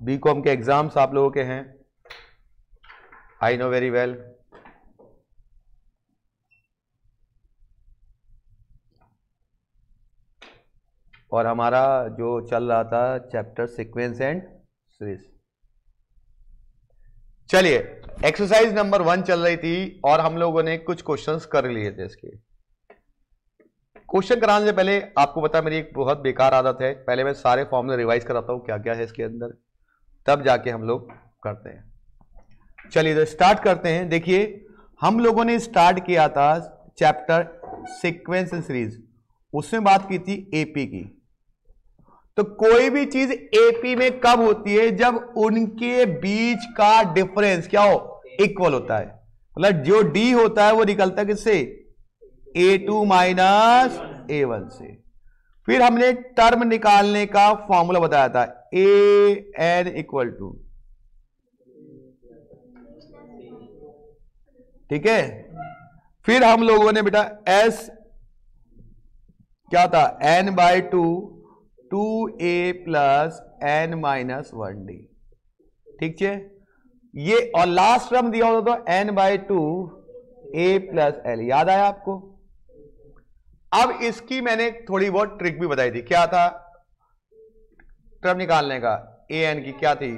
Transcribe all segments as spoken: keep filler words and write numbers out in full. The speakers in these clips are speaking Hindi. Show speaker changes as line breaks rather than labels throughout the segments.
बीकॉम के एग्जाम्स आप लोगों के हैं, आई नो वेरी वेल। और हमारा जो चल रहा था चैप्टर सीक्वेंस एंड सीरीज। चलिए एक्सरसाइज नंबर वन चल रही थी और हम लोगों ने कुछ क्वेश्चंस कर लिए थे। इसके क्वेश्चन कराने से पहले आपको पता है मेरी एक बहुत बेकार आदत है, पहले मैं सारे फॉर्मूले रिवाइज कराता हूं क्या क्या है इसके अंदर, तब जाके हम लोग करते हैं। चलिए तो स्टार्ट करते हैं। देखिए हम लोगों ने स्टार्ट किया था चैप्टर सीक्वेंस एंड सीरीज, उसमें बात की थी एपी की। तो कोई भी चीज एपी में कब होती है? जब उनके बीच का डिफरेंस क्या हो? इक्वल होता है। मतलब जो डी होता है वो निकलता है किससे? A two minus A one से। फिर हमने टर्म निकालने का फॉर्मूला बताया था, ए एन इक्वल टू, ठीक है। फिर हम लोगों ने बेटा एस क्या था? N by two, two A plus N minus one D, ठीक है ये। और लास्ट टर्म दिया होता तो N by two A plus L, याद आया आपको? अब इसकी मैंने थोड़ी बहुत ट्रिक भी बताई थी। क्या था टर्म निकालने का? ए एन की क्या थी?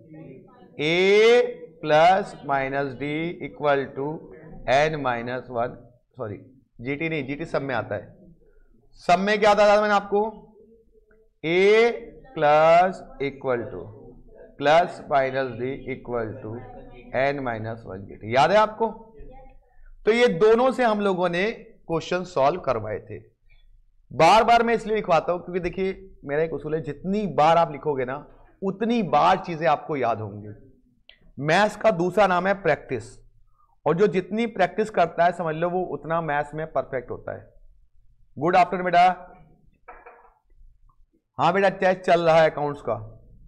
A plus minus D equal to N minus one, sorry GT नहीं, जीटी सब में आता है। सब में क्या था मैंने आपको? A plus equal to plus minus D equal to N minus one GT, याद है आपको? तो ये दोनों से हम लोगों ने क्वेश्चन सॉल्व करवाए थे। बार बार मैं इसलिए लिखवाता हूं क्योंकि देखिए मेरा एक उसूल है, जितनी बार आप लिखोगे ना उतनी बार चीजें आपको याद होंगी। मैथ्स का दूसरा नाम है प्रैक्टिस, और जो जितनी प्रैक्टिस करता है समझ लो वो उतना मैथ्स में परफेक्ट होता है। गुड आफ्टरनून बेटा। हाँ बेटा टेस्ट चल रहा है अकाउंट्स का।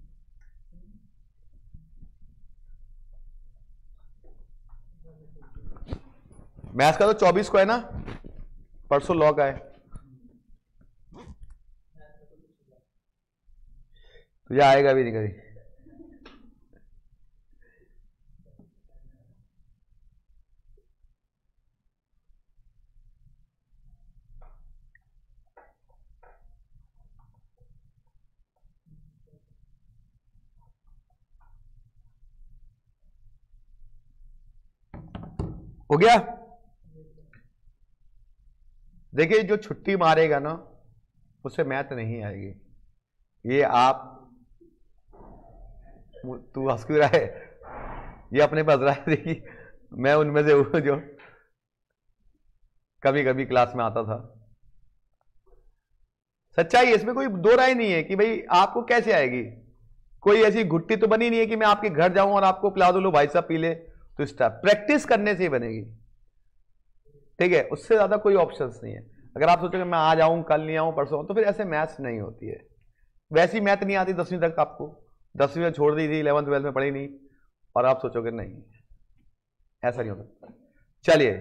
मैथ्स का तो चौबीस को है ना, परसों लॉ का है। तुझे आएगा भी नहीं कभी। हो गया? देखिए जो छुट्टी मारेगा ना उसे मैथ नहीं आएगी। ये आप, तू हंस क्यों रहा है? ये अपने पास रहा है। देखिए मैं उनमें से हूं जो कभी कभी क्लास में आता था। सच्चाई है, इसमें कोई दो राय नहीं है कि भाई आपको कैसे आएगी। कोई ऐसी घुट्टी तो बनी नहीं है कि मैं आपके घर जाऊं और आपको पिला दो, लो भाई साहब पी ले। तो स्टार्ट प्रैक्टिस करने से ही बनेगी, ठीक है? उससे ज्यादा कोई ऑप्शंस नहीं है। अगर आप सोचोगे मैं आज आऊं, कल नहीं आऊं, परसों, तो फिर ऐसे मैथ्स नहीं होती है। वैसी मैथ नहीं आती दसवीं तक आपको, दसवीं में छोड़ दी थी, इलेवंथ ट्वेल्थ में पढ़ी नहीं, और आप सोचोगे नहीं, ऐसा नहीं होता। चलिए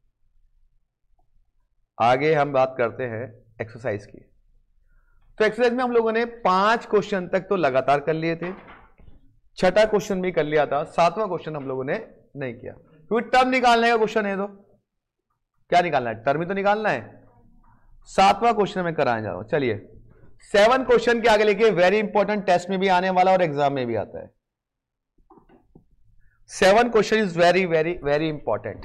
आगे हम बात करते हैं एक्सरसाइज की। तो एक्सरसाइज में हम लोगों ने पांच क्वेश्चन तक तो लगातार कर लिए थे, छठा क्वेश्चन भी कर लिया था, सातवां क्वेश्चन हम लोगों ने नहीं किया क्योंकि टर्म निकालने का क्वेश्चन है। तो क्या निकालना है? टर्म ही तो निकालना है। सातवां क्वेश्चन में कराने जा रहा हूं। चलिए सेवन क्वेश्चन के आगे लेके, वेरी इंपॉर्टेंट, टेस्ट में भी आने वाला और एग्जाम में भी आता है। Seven question is very very very important.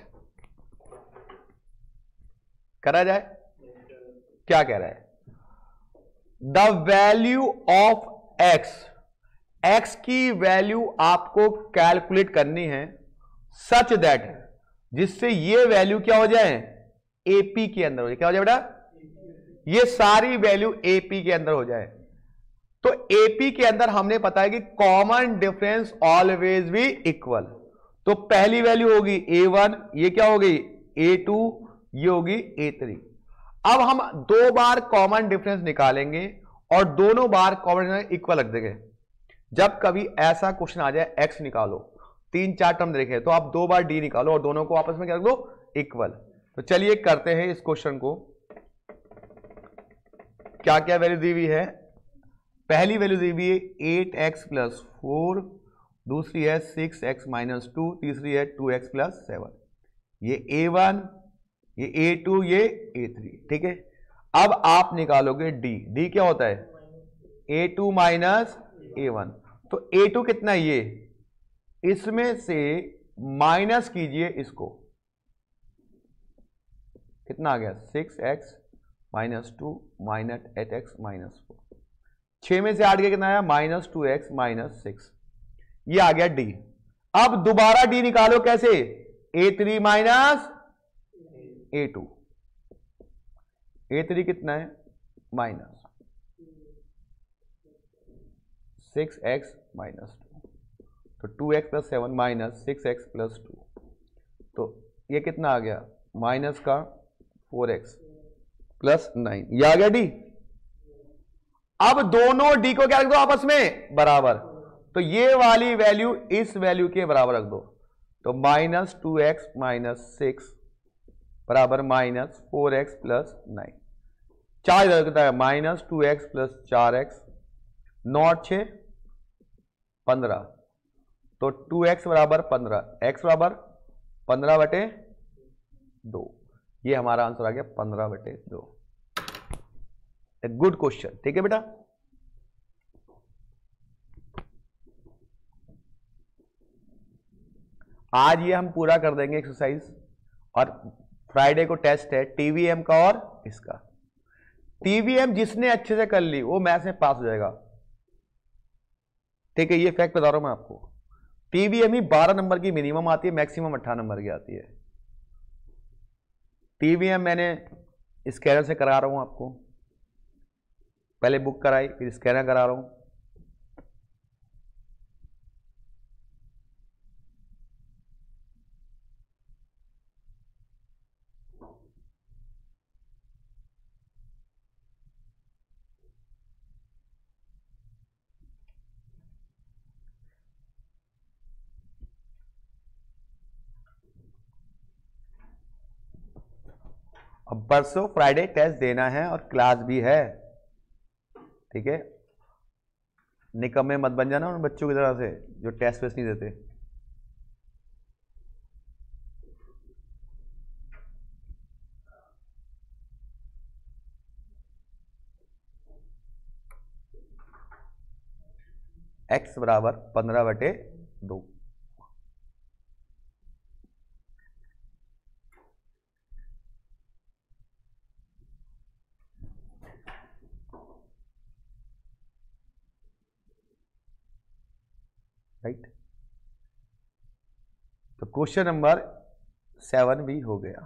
करा जाए? क्या कह रहा है? The value of X, X की वैल्यू आपको कैलकुलेट करनी है सच दैट, जिससे ये वैल्यू क्या हो जाए? एपी के अंदर हो जाए। क्या हो जाए बेटा? ये सारी वैल्यू एपी के अंदर हो जाए। तो एपी के अंदर हमने पता है कि कॉमन डिफरेंस ऑलवेज भी इक्वल। तो पहली वैल्यू होगी ए वन, ये क्या होगी? ए टू, ये होगी ए थ्री। अब हम दो बार कॉमन डिफरेंस निकालेंगे और दोनों बार कॉमन इक्वल रख देंगे। जब कभी ऐसा क्वेश्चन आ जाए एक्स निकालो, तीन चार टर्म देखे, तो आप दो बार डी निकालो और दोनों को आपस में क्या रख दो? इक्वल। तो चलिए करते हैं इस क्वेश्चन को। क्या क्या वैल्यू दी हुई है? पहली वैल्यू दी हुई है एट एक्स प्लस फोर, दूसरी है सिक्स एक्स माइनस टू, तीसरी है टू एक्स प्लस सेवन। ये ए वन, ये ए टू, ये ए थ्री। ठीक है, अब आप निकालोगे डी। डी क्या होता है? ए टू माइनस ए वन। तो ए टू कितना है? ये, इसमें से माइनस कीजिए इसको, कितना आ गया? Six X minus two minus eight X minus four. छह में से आठ गया, कितना आया? Minus two X minus six. ये आ गया डी। अब दोबारा डी निकालो, कैसे? A three minus A two. A three कितना है? Minus six X minus two, तो two X plus seven minus six X plus two, तो ये कितना आ गया? माइनस का फोर एक्स प्लस नाइन। ये आ गया डी। अब दोनों डी को क्या रख दो? आपस में बराबर। तो ये वाली वैल्यू इस वैल्यू के बराबर रख दो, तो minus two X minus six बराबर minus four X plus nine. चार इधर कितना है? माइनस टू एक्स प्लस चार एक्स, नॉट छः पंद्रह, तो टू एक्स बराबर पंद्रह, एक्स बराबर पंद्रह बटे दो। ये हमारा आंसर आ गया पंद्रह बटे दो। A good question. ठीक है बेटा, आज ये हम पूरा कर देंगे एक्सरसाइज, और फ्राइडे को टेस्ट है टीवीएम का और इसका। टीवीएम जिसने अच्छे से कर ली वो मैथ्स में पास हो जाएगा। ठीक है, ये फैक्ट बता रहा हूं मैं आपको। टीवीएम ही बारह नंबर की मिनिमम आती है, मैक्सिमम अट्ठारह नंबर की आती है। टीवीएम मैंने स्कैनर से करा रहा हूं आपको, पहले बुक कराई फिर स्कैनर करा रहा हूं। अब परसों फ्राइडे टेस्ट देना है और क्लास भी है। ठीक है, निकम्मे मत बन जाना उन बच्चों की तरह से जो टेस्ट वेस्ट नहीं देते। एक्स बराबर पंद्रह बटे दो। राइट, तो क्वेश्चन नंबर सेवन भी हो गया।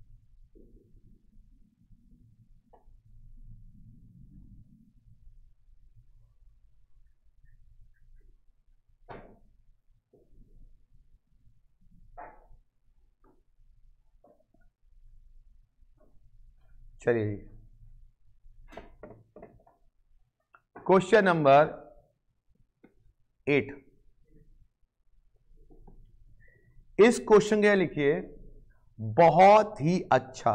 चलिए, क्वेश्चन नंबर एट। इस क्वेश्चन के लिखिए, बहुत ही अच्छा।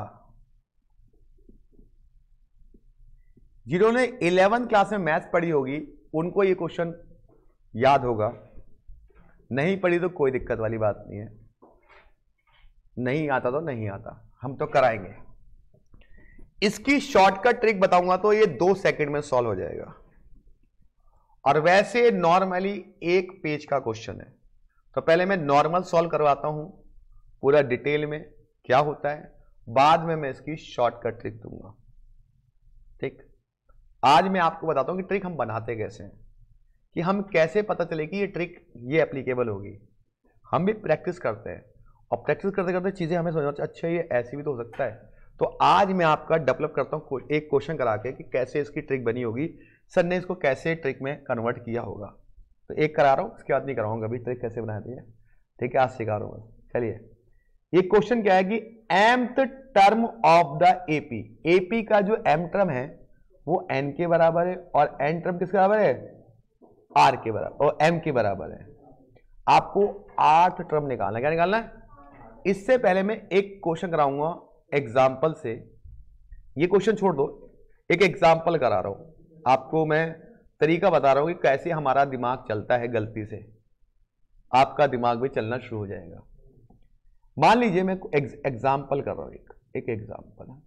जिन्होंने इलेवेंथ क्लास में मैथ्स पढ़ी होगी उनको ये क्वेश्चन याद होगा, नहीं पढ़ी तो कोई दिक्कत वाली बात नहीं है, नहीं आता तो नहीं आता, हम तो कराएंगे। इसकी शॉर्टकट ट्रिक बताऊंगा तो ये दो सेकंड में सॉल्व हो जाएगा, और वैसे नॉर्मली एक पेज का क्वेश्चन है। तो पहले मैं नॉर्मल सॉल्व करवाता हूं पूरा डिटेल में क्या होता है, बाद में मैं इसकी शॉर्टकट ट्रिक दूंगा। ठीक, आज मैं आपको बताता हूं कि ट्रिक हम बनाते कैसे हैं, कि हम कैसे पता चले कि ये ट्रिक ये एप्लीकेबल होगी। हम भी प्रैक्टिस करते हैं, और प्रैक्टिस करते करते चीजें हमें समझ में, अच्छा ये ऐसी भी तो हो सकता है। तो आज मैं आपका डेवलप करता हूं एक क्वेश्चन करा के कि कैसे इसकी ट्रिक बनी होगी, सर ने इसको कैसे ट्रिक में कन्वर्ट किया होगा। तो एक करा रहा हूं, इसके बाद नहीं कराऊंगा अभी ट्रिक कैसे बनाती है। ठीक है, आज सिखा रहा हूं। चलिए, ये क्वेश्चन क्या है कि mth term of the AP. AP का जो एम टर्म है वो एन के बराबर है, और एन टर्म किसके बराबर है? आर के बराबर, और एम के बराबर है। आपको आठ टर्म निकालना है। क्या निकालना है? इससे पहले मैं एक क्वेश्चन कराऊंगा एग्जाम्पल से। ये क्वेश्चन छोड़ दो, एक एग्जाम्पल करा रहा हूं आपको मैं। तरीका बता रहा हूं कि कैसे हमारा दिमाग चलता है, गलती से आपका दिमाग भी चलना शुरू हो जाएगा। मान लीजिए मैं एग्जाम्पल कर रहा हूं, एक एक एग्जाम्पल है।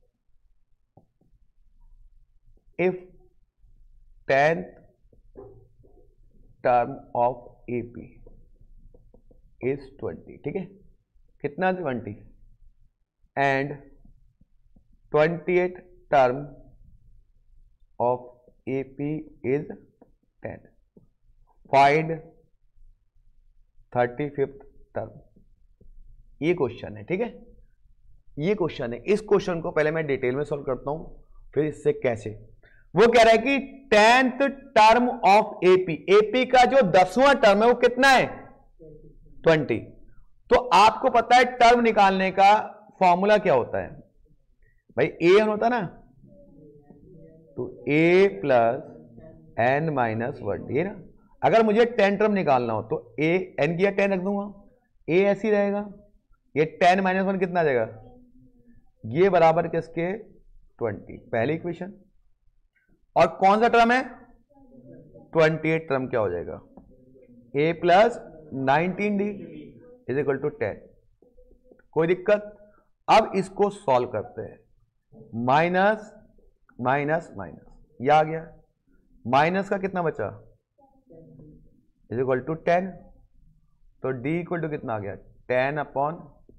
If tenth term of AP is twenty, ठीक है, कितना twenty, and twentieth term of AP is ten, find thirty fifth term. ये क्वेश्चन है, ठीक है, ये क्वेश्चन है। इस क्वेश्चन को पहले मैं डिटेल में सॉल्व करता हूं, फिर इससे कैसे। वो कह रहा है कि tenth term of AP, AP का जो दसवां टर्म है वो कितना है, ट्वेंटी। तो आपको पता है टर्म निकालने का फॉर्मूला क्या होता है भाई, ए एन होता है ना, तो a plus N minus one, ये ना। अगर मुझे टेन टर्म निकालना हो तो ए एन की टेन रख दूंगा, ए ऐसी रहेगा, ये टेन माइनस वन कितना आ जाएगा, ये बराबर किसके, ट्वेंटी, पहली इक्वेशन। और कौन सा टर्म है, ट्वेंटी एट टर्म क्या हो जाएगा, a plus nineteen d is equal to ten. कोई दिक्कत। अब इसको सॉल्व करते हैं, माइनस माइनस माइनस, ये आ गया, माइनस का कितना बचा, इज इक्वल टू टेन, तो डी इक्वल टू कितना आ गया, टेन अपॉन,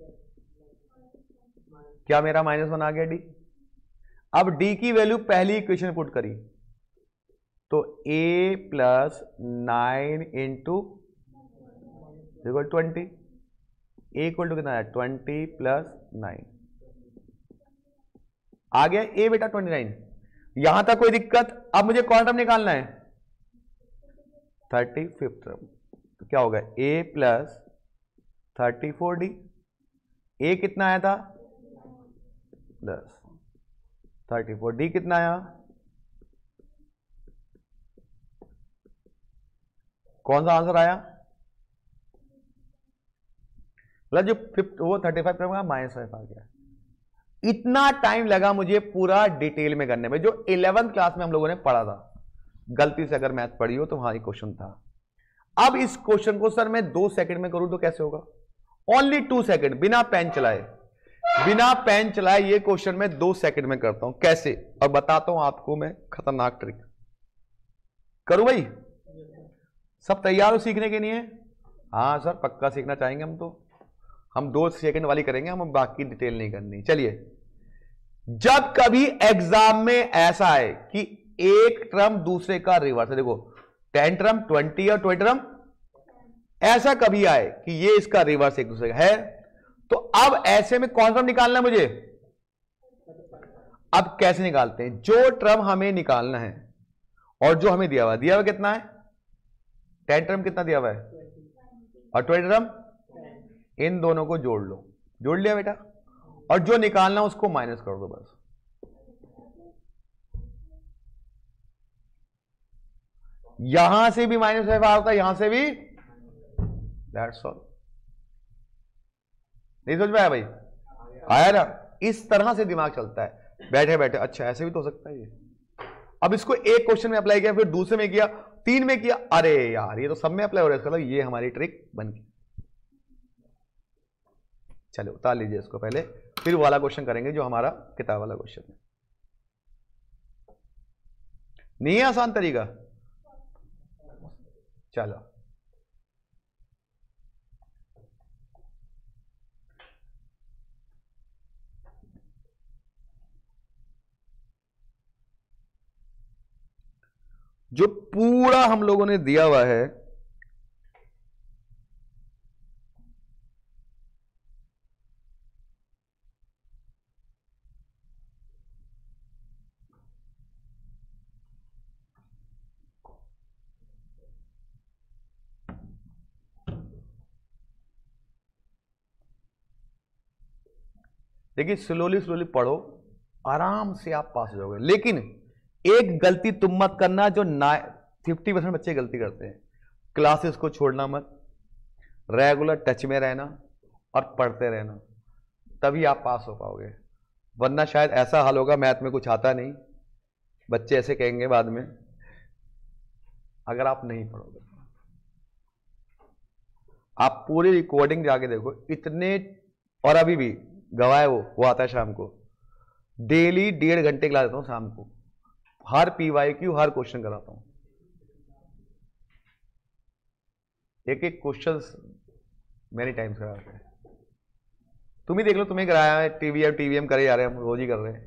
क्या मेरा माइनस वन आ गया डी। अब डी की वैल्यू पहली इक्वेशन पुट करी, तो a plus nine into equal twenty, a equal to कितना है, ट्वेंटी प्लस नाइन, आ गया ए बेटा ट्वेंटी नाइन। यहां तक कोई दिक्कत। अब मुझे कौन टर्म निकालना है, थर्टी फिफ्थ टर्म, तो क्या होगा, a plus thirty four d, a कितना आया था प्लस थर्टी फोर, डी कितना आया, कौन सा आंसर आया, मतलब जो फिफ्थ वो थर्टी फाइव टर्म का माइनस फाइव आ गया। इतना टाइम लगा मुझे पूरा डिटेल में करने में, जो इलेवेंथ क्लास में हम लोगों ने पढ़ा था। गलती से अगर मैथ पढ़ी हो तो वहां एक क्वेश्चन था। अब इस क्वेश्चन को सर मैं दो सेकंड में करूं तो कैसे होगा, ओनली टू सेकंड, बिना पेन चलाए, बिना पेन चलाए ये क्वेश्चन मैं दो सेकंड में करता हूं, कैसे, और बताता हूं आपको मैं खतरनाक ट्रिक। करूं भाई, सब तैयार हो सीखने के लिए? हाँ सर पक्का सीखना चाहेंगे हम, तो हम दो सेकंड वाली करेंगे, हम बाकी डिटेल नहीं करनी। चलिए, जब कभी एग्जाम में ऐसा है कि एक टर्म दूसरे का रिवर्स है, देखो टेन टर्म ट्वेंटी और ट्वेंटी टर्म, ऐसा कभी आए कि ये इसका रिवर्स एक दूसरे का है, तो अब ऐसे में कौन सा निकालना है मुझे। अब कैसे निकालते हैं, जो टर्म हमें निकालना है और जो हमें दिया हुआ दिया हुआ कितना है, टेन टर्म कितना दिया हुआ है और ट्वेंटी टर्म, इन दोनों को जोड़ लो, जोड़ लिया बेटा, और जो निकालना उसको माइनस कर दो बस। यहां से भी माइनस फाइव आता है, यहां से भी, दैट्स ऑल। नहीं समझ में आया भाई, आया ना। इस तरह से दिमाग चलता है बैठे बैठे। अच्छा ऐसे भी तो हो सकता है ये। अब इसको एक क्वेश्चन में अप्लाई किया, फिर दूसरे में किया, तीन में किया, अरे यार ये तो सब में अप्लाई हो रहा है, इसका मतलब ये हमारी ट्रिक बन गई। चलो उतार लीजिए इसको पहले, फिर वाला क्वेश्चन करेंगे जो हमारा किताब वाला क्वेश्चन है। नहीं है आसान तरीका। चलो जो पूरा हम लोगों ने दिया हुआ है, देखिए स्लोली स्लोली पढ़ो, आराम से आप पास हो जाओगे। लेकिन एक गलती तुम मत करना जो ना फिफ्टी परसेंट बच्चे गलती करते हैं, क्लासेस को छोड़ना मत, रेगुलर टच में रहना और पढ़ते रहना, तभी आप पास हो पाओगे। वरना शायद ऐसा हाल होगा मैथ में कुछ आता नहीं, बच्चे ऐसे कहेंगे बाद में अगर आप नहीं पढ़ोगे। आप पूरी रिकॉर्डिंग जाके देखो, इतने, और अभी भी गवाह है वो वो आता है शाम को, डेली डेढ़ घंटे क्लास देता हूं शाम को, हर पीवाई क्यू हर क्वेश्चन कराता हूं, एक एक क्वेश्चन मेनी टाइम्स कराते हैं। तुम ही देख लो, तुम्हें कराया है, टीवीएम टीवीएम करे जा रहे हैं, हम रोज ही कर रहे हैं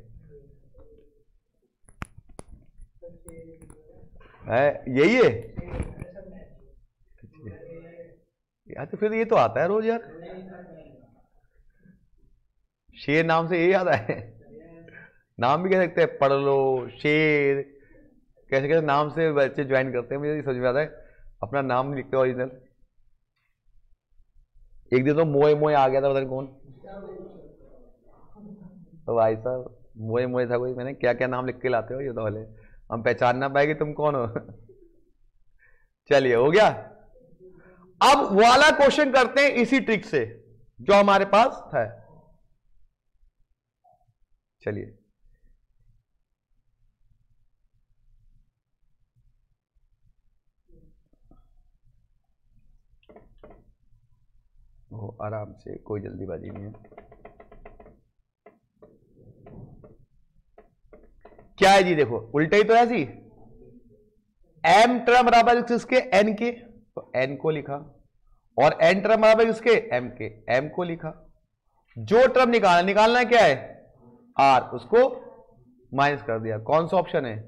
है, यही है यार। तो फिर ये तो आता है रोज यार, शेर नाम से यही आता है, नाम भी कह सकते हैं, पढ़ लो शेर, कैसे कैसे नाम से बच्चे ज्वाइन करते हैं, मुझे समझ में आता है, अपना नाम नहीं लिखते ओरिजिनल। एक दिन तो मोए मोए आ गया था, पता नहीं कौन, तो भाई साहब मोए मोए था कोई, मैंने क्या क्या नाम लिख के लाते हो ये तो, वाले हम पहचान ना पाएगी तुम कौन हो। चलिए हो गया। अब वाला क्वेश्चन करते हैं इसी ट्रिक से जो हमारे पास है। चलिए वो आराम से, कोई जल्दीबाजी नहीं है। क्या है जी, देखो उल्टा ही तो है जी, एम टर्म बराबर किसके, एन के, तो एन को लिखा, और एन टर्म बराबर किसके, एम के, एम को लिखा। जो टर्म निकालना निकालना क्या है, आर, उसको माइनस कर दिया। कौन सा ऑप्शन है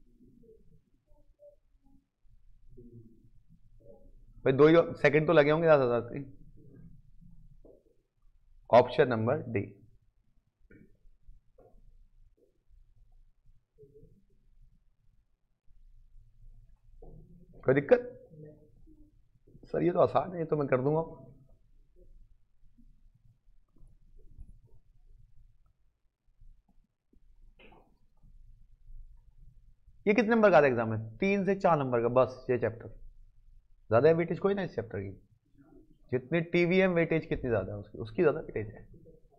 भाई, दो ही सेकंड तो लगे होंगे ज्यादा ज्यादा। Option number D. कोई दिक्कत सर, ये तो आसान है, ये तो मैं कर दूंगा। ये कितने नंबर का एग्जाम है, तीन से चार नंबर का बस ये चैप्टर, ज्यादा वेटेज कोई ना इस चैप्टर की, जितनी टीवीएम वेटेज कितनी ज्यादा है उसकी, उसकी ज्यादा वेटेज है।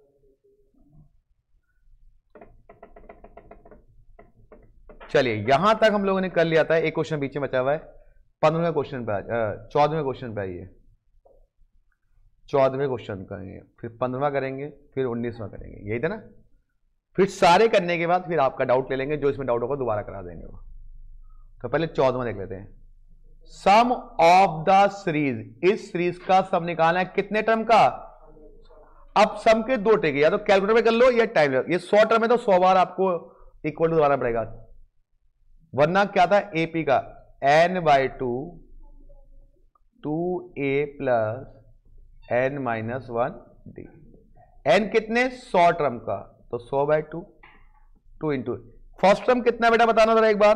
चलिए यहां तक हम लोगों ने कर लिया था, एक क्वेश्चन बीच में बचा हुआ है, पंद्रहवें क्वेश्चन पे चौदहवें क्वेश्चन पे आइए, चौदहवें क्वेश्चन करेंगे, फिर पंद्रहवा करेंगे, फिर उन्नीसवां करेंगे, यही था ना। फिर सारे करने के बाद फिर आपका डाउट ले लेंगे, जो इसमें डाउट होगा दोबारा करा देंगे वो। तो पहले चौदहवां देख लेते हैं। सम ऑफ द सीरीज, इस सीरीज का सम निकालना है कितने टर्म का। अब सम के दो टेक, या तो कैलकुलेटर में कर लो या टाइम, ये सौ टर्म है तो सौ बार आपको इक्वल टू दोबारा पड़ेगा, वरना क्या था एपी का n by two two A plus N minus one d. N कितने, सौ टर्म का, तो सौ by two, two into first term कितना बेटा बताना जरा एक बार,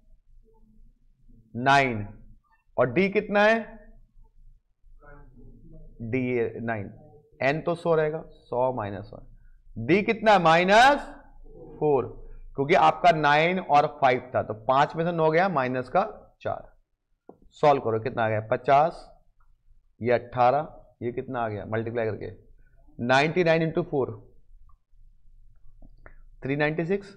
नाइन, और डी कितना है, डी नाइन, एन तो सौ रहेगा, सौ माइनस वन, डी कितना है माइनस फोर, क्योंकि आपका नाइन और फाइव था, तो पांच में से नौ गया, माइनस का चार। सॉल्व करो कितना आ गया, पचास, ये अट्ठारह, ये कितना आ गया मल्टीप्लाई करके, ninety nine into four, three ninety six,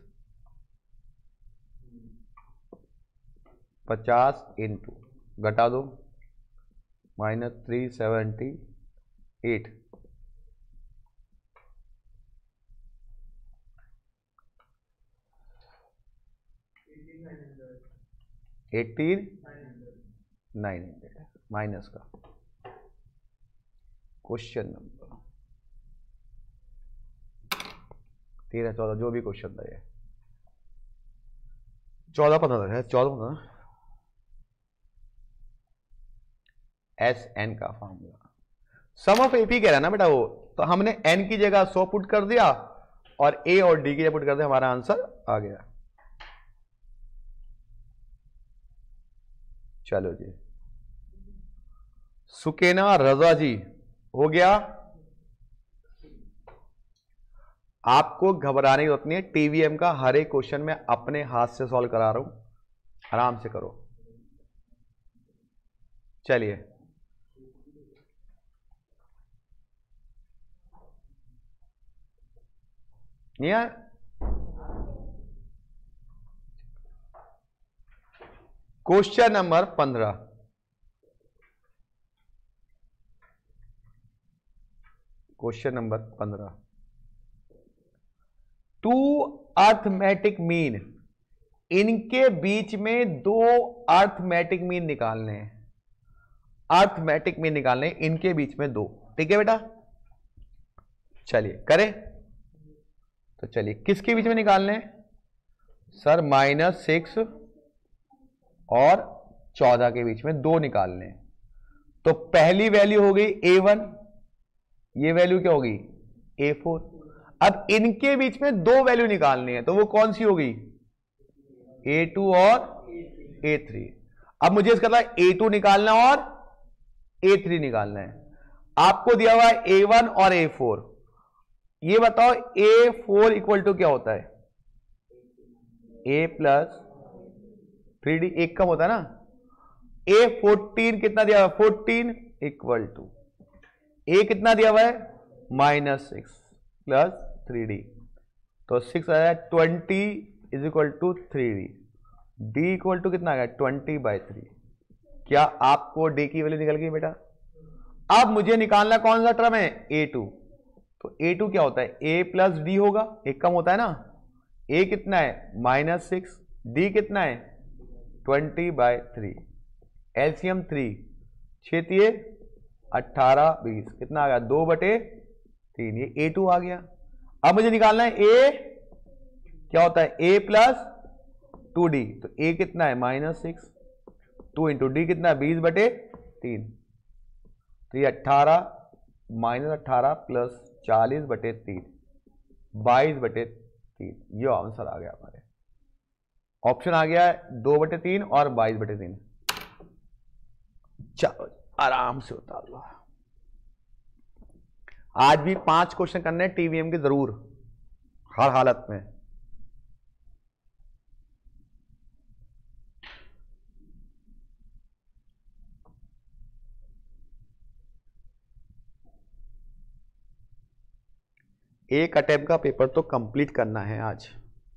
पचास इंटू घटा दो minus three seventy eight, eighteen nine hundred minus का। क्वेश्चन नंबर तेरह चौदह जो भी क्वेश्चन था, ये चौदह पंद्रह है, चौदह पंद्रह, एस एन का फॉर्मूला, सम ऑफ एपी कह रहा है ना बेटा वो, तो हमने एन की जगह सौ पुट कर दिया और ए और डी की जगह पुट कर दिया, हमारा आंसर आ गया। चलो जी, सुकेना रजा जी हो गया। आपको घबराने की जरूरत नहीं है, टीवीएम का हर एक क्वेश्चन में अपने हाथ से सॉल्व करा रहा हूं, आराम से करो। चलिए यार, क्वेश्चन नंबर पंद्रह, क्वेश्चन नंबर पंद्रह, टू अर्थमेटिक मीन, इनके बीच में दो अर्थमेटिक मीन निकालने हैं, अर्थमेटिक मीन निकालने हैं इनके बीच में दो। ठीक है बेटा, चलिए करें। तो चलिए किसके बीच में निकालने हैं सर? माइनस सिक्स और चौदह के बीच में दो निकालने हैं। तो पहली वैल्यू हो गई ए वन, ये वैल्यू क्या होगी? A four. अब इनके बीच में दो वैल्यू निकालनी है, तो वो कौन सी होगी? ए टू और ए थ्री। अब मुझे इसका ए टू निकालना और ए थ्री निकालना है। आपको दिया हुआ है ए वन और ए फोर। ये बताओ ए फोर इक्वल टू क्या होता है? ए प्लस थ्री डी, एक कम होता है ना। ए फोर्टीन कितना दिया हुआ है? फोर्टीन इक्वल टू ए कितना दिया हुआ है? Minus six plus three d, तो सिक्स आया twenty is equal to three d. D equal to कितना आ गया? Twenty by three. क्या आपको डी की वैल्यू निकल गई बेटा? अब मुझे निकालना कौन सा टर्म है? ए टू। तो ए टू क्या होता है? ए प्लस डी होगा, एक कम होता है ना। ए कितना है? माइनस सिक्स, डी कितना है? Twenty by three. LCM three, छेतिए अट्ठारह बीस, कितना आ गया? दो बटे तीन। ये ए टू आ गया। अब मुझे निकालना है ए क्या होता है? A plus two d. तो ए कितना है? Minus six, two into d कितना है? बीस बटे तीन। तो ये अट्ठारह माइनस अट्ठारह प्लस चालीस बटे तीन, बाईस बटे तीन। ये आंसर आ गया हमारे। ऑप्शन आ गया है दो बटे तीन और बाईस बटे तीन। चलो आराम से उतार लो। आज भी पांच क्वेश्चन करने हैं टीवीएम के जरूर, हर हालत में। एक अटेम्प्ट का पेपर तो कंप्लीट करना है आज।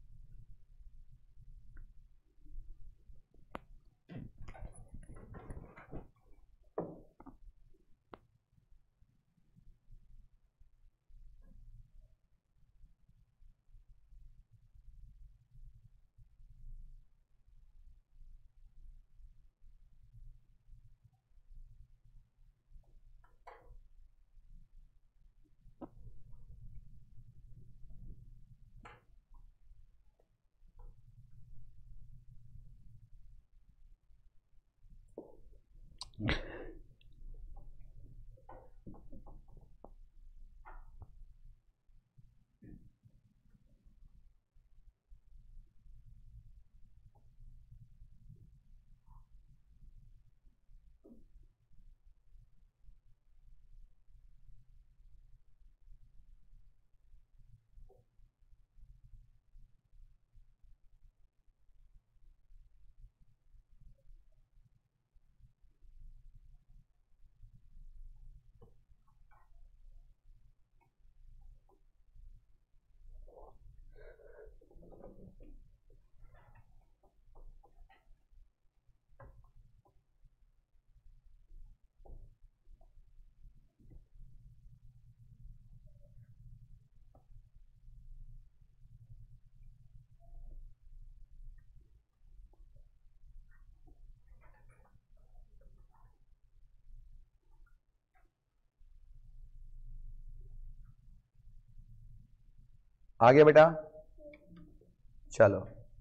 आ गया बेटा? चलो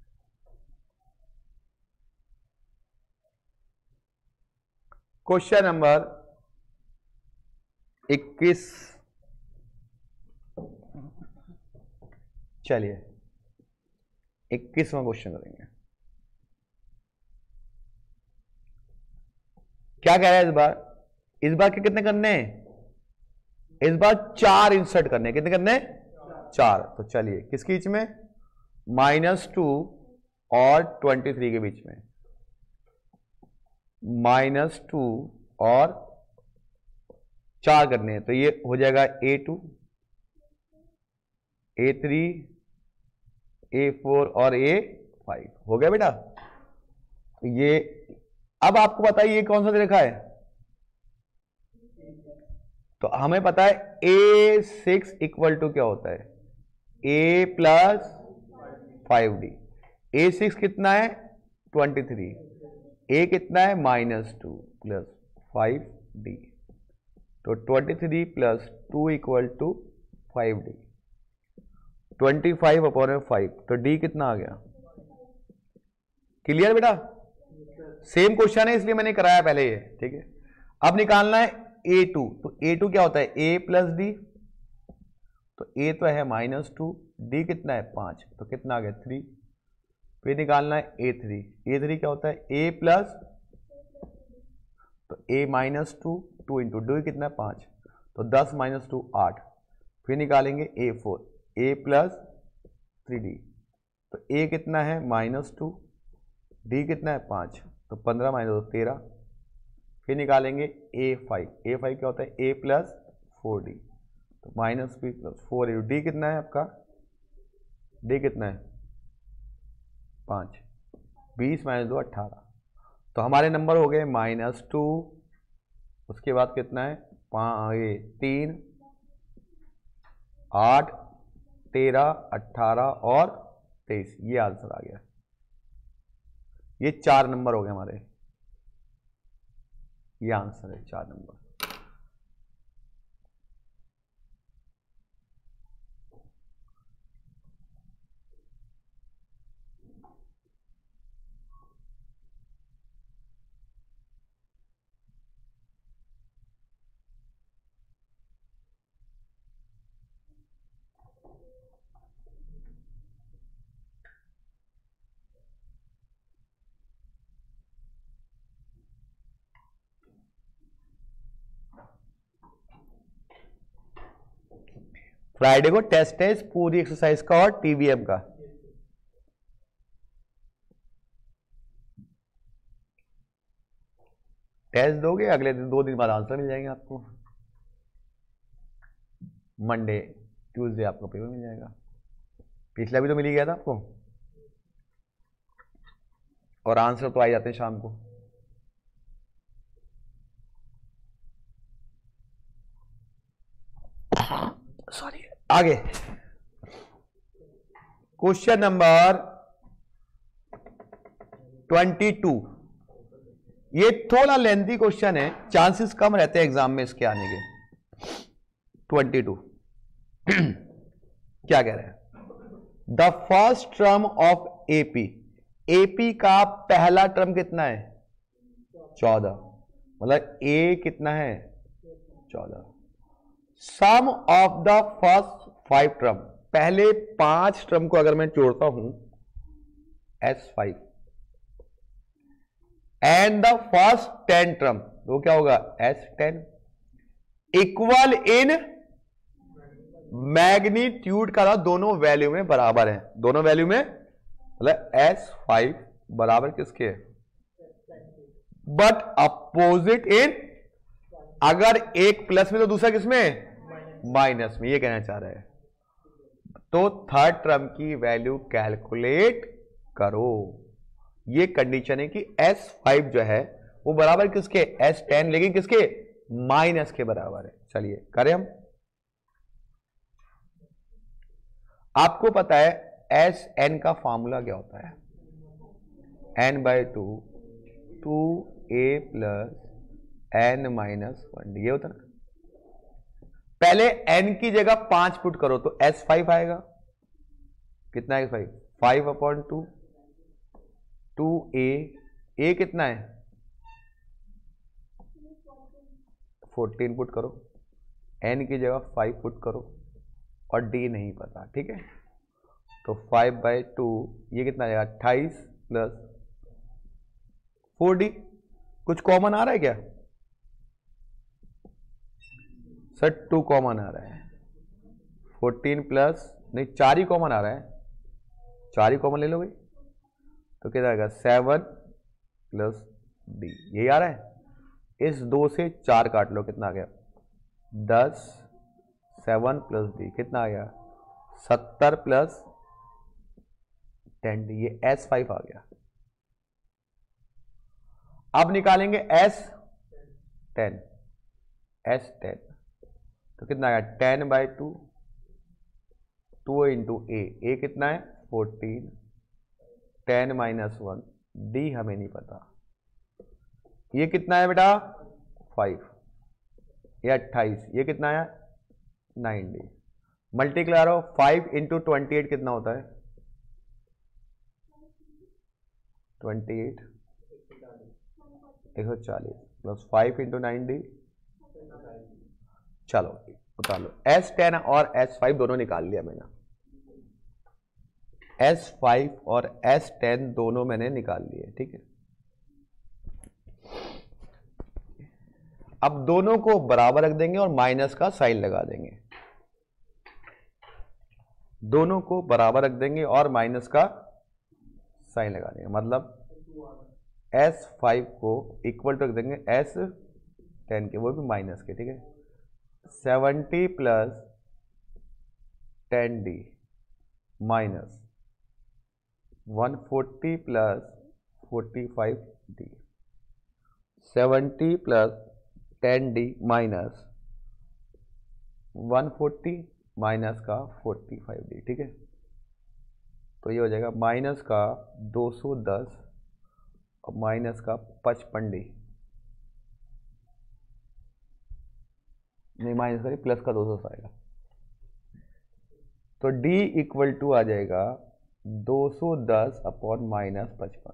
क्वेश्चन नंबर इक्कीस। चलिए इक्कीसवां क्वेश्चन करेंगे। क्या कह रहा है इस बार? इस बार के कितने करने हैं? इस बार चार इंसर्ट करने। कितने करने? चार। तो चलिए किसके बीच में? माइनस टू और ट्वेंटी थ्री के बीच में। माइनस टू और चार करने हैं, तो ये हो जाएगा a two, A three, a four और ए फाइव। हो गया बेटा? ये अब आपको पता है ये कौन सा दे रखा है, तो हमें पता है ए सिक्स इक्वल टू क्या होता है, a plus five d. A six कितना है ट्वेंटी थ्री, ए कितना है minus two plus five d, तो twenty three plus two equal to five d, twenty five upon five, तो डी कितना आ गया। क्लियर बेटा, सेम क्वेश्चन है इसलिए मैंने कराया पहले ये, ठीक है। अब निकालना है ए टू, तो ए टू क्या होता है ए प्लस डी, तो ए तो है माइनस टू, डी कितना है पांच, तो कितना आ गया थ्री। फिर निकालना है ए थ्री, ए थ्री क्या होता है ए प्लस, तो a minus two, two into d कितना है पांच, तो दस माइनस टू आठ। फिर निकालेंगे a four, a plus three d, तो ए कितना है माइनस टू, डी कितना है पाँच, तो पंद्रह माइनस दो तेरह। फिर निकालेंगे ए फाइव, ए फाइव क्या होता है ए प्लस फोर डी, तो minus b plus four a, d कितना है आपका, डी कितना है पाँच, बीस माइनस दो अट्ठारह, तो हमारे नंबर हो गए माइनस टू, उसके बाद कितना है पाँच ये तीन आठ तेरह अट्ठारह और तेईस, ये आंसर आ गया। ये चार नंबर हो गए हमारे, ये आंसर है चार नंबर। फ्राइडे को टेस्ट है इस पूरी एक्सरसाइज का और टीवीएम का। टेस्ट दोगे अगले दिन, दो दिन बाद आंसर मिल जाएंगे आपको। मंडे ट्यूसडे आपको पेपर मिल जाएगा। पिछला भी तो मिल ही गया था आपको, और आंसर तो आ जाते हैं शाम को। सॉरी, आगे क्वेश्चन नंबर ट्वेंटी टू। ये थोड़ा लेंथी क्वेश्चन है, चांसेस कम रहते हैं एग्जाम में इसके आने के। ट्वेंटी टू क्या कह रहे हैं, the first term of AP, AP का पहला टर्म कितना है चौदह, मतलब ए कितना है चौदह। Sum of the first five term, पहले पांच टर्म को अगर मैं जोड़ता हूं S five, and the first ten term, वो क्या होगा S ten, equal in magnitude का, दोनों वैल्यू में बराबर है, दोनों वैल्यू में, मतलब एस फाइव बराबर किसके है, बट अपोजिट इन, अगर एक प्लस में तो दूसरा किसमें माइनस में, ये कहना चाह रहा है। तो थर्ड टर्म की वैल्यू कैलकुलेट करो, ये कंडीशन है कि एस फाइव जो है वो बराबर किसके एस टेन, लेकिन किसके माइनस के बराबर है। चलिए करें हम। आपको पता है एस एन का फॉर्मूला क्या होता है, n by two, two A plus N minus one d, ये होता है। पहले एन की जगह पांच पुट करो तो एस फाइव आएगा, कितना है five, five upon two, two a, a कितना है फोर्टीन पुट करो, एन की जगह फाइव पुट करो, और डी नहीं पता, ठीक है। तो फाइव बाई टू, ये कितना आएगा अट्ठाईस प्लस फोर डी। कुछ कॉमन आ रहा है क्या सर, टू कॉमन आ रहा है, फोर्टीन प्लस नहीं चार ही कॉमन आ रहा है, चार ही कॉमन ले लो भाई, तो कितना आएगा सेवन प्लस डी, यही आ रहा है। इस दो से चार काट लो, कितना आ गया दस, सेवन प्लस डी कितना आ गया सत्तर प्लस टेन डी, ये एस फाइव आ गया। अब निकालेंगे एस टेन, एस टेन तो कितना आएगा ten by two, two into a, a कितना है fourteen, ten minus one, d हमें नहीं पता, ये कितना है बेटा फाइव, ये अट्ठाईस, ये कितना है नाइन डी, मल्टीप्लाई करो फाइव इंटू ट्वेंटी एट कितना होता है ट्वेंटी एट, एक सौ चालीस plus five into nine d, चलो उतार लो, एस टेन और एस फाइव दोनों निकाल लिया मैंने, एस फाइव और एस टेन दोनों मैंने निकाल लिए, ठीक है। अब दोनों को बराबर रख देंगे और माइनस का साइन लगा देंगे, दोनों को बराबर रख देंगे और माइनस का साइन लगा देंगे, मतलब एस फाइव को इक्वल टू रख देंगे एस टेन के, वो भी माइनस के, ठीक है। Seventy plus ten d minus one forty plus forty five d, seventy plus ten d minus one forty minus का फोर्टी फाइव डी, ठीक है। तो ये हो जाएगा माइनस का दो सौ दस और माइनस का पचपन डी, नहीं माइनस का प्लस का दो सौ आएगा, तो d इक्वल टू आ जाएगा दो सौ दस अपॉन माइनस पचपन,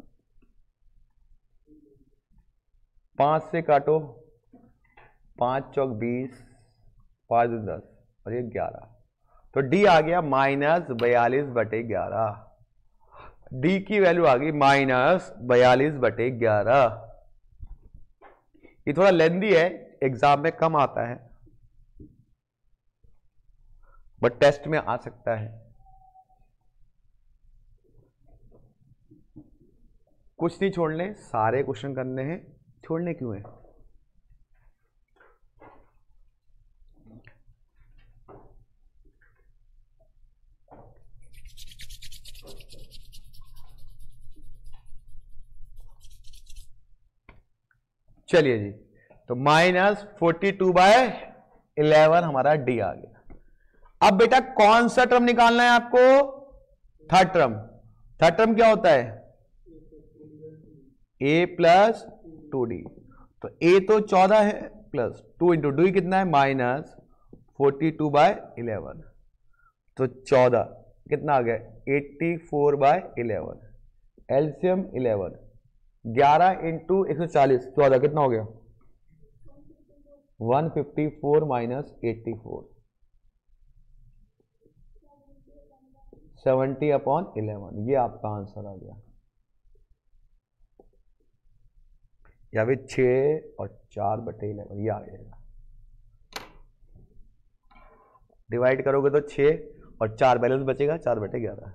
पांच से काटो, पांच चौक बीस, पांच दस और ये ग्यारह, तो d आ गया माइनस बयालीस बटे ग्यारह, d की वैल्यू आ गई माइनस बयालीस बटे ग्यारह। ये थोड़ा लेंदी है, एग्जाम में कम आता है बट टेस्ट में आ सकता है। कुछ नहीं छोड़ने, सारे क्वेश्चन करने हैं, छोड़ने क्यों है। चलिए जी, तो minus forty two by eleven हमारा डी आ गया। अब बेटा कौन सा टर्म निकालना है आपको, थर्ड टर्म। थर्ड टर्म क्या होता है ए प्लस टू डी, तो ए तो चौदह है प्लस टू इंटू डी कितना है minus forty two by eleven, तो चौदह कितना आ गया eighty four by eleven, LCM eleven, ग्यारह इंटू एक सौ चालीस चौदह कितना हो गया one fifty four minus eighty four, seventy upon eleven, ये आपका आंसर आ गया। या फिर छः और चार बटे इलेवन ये आ जाएगा, डिवाइड करोगे तो छः और चार बैलेंस बचेगा चार बटे ग्यारह।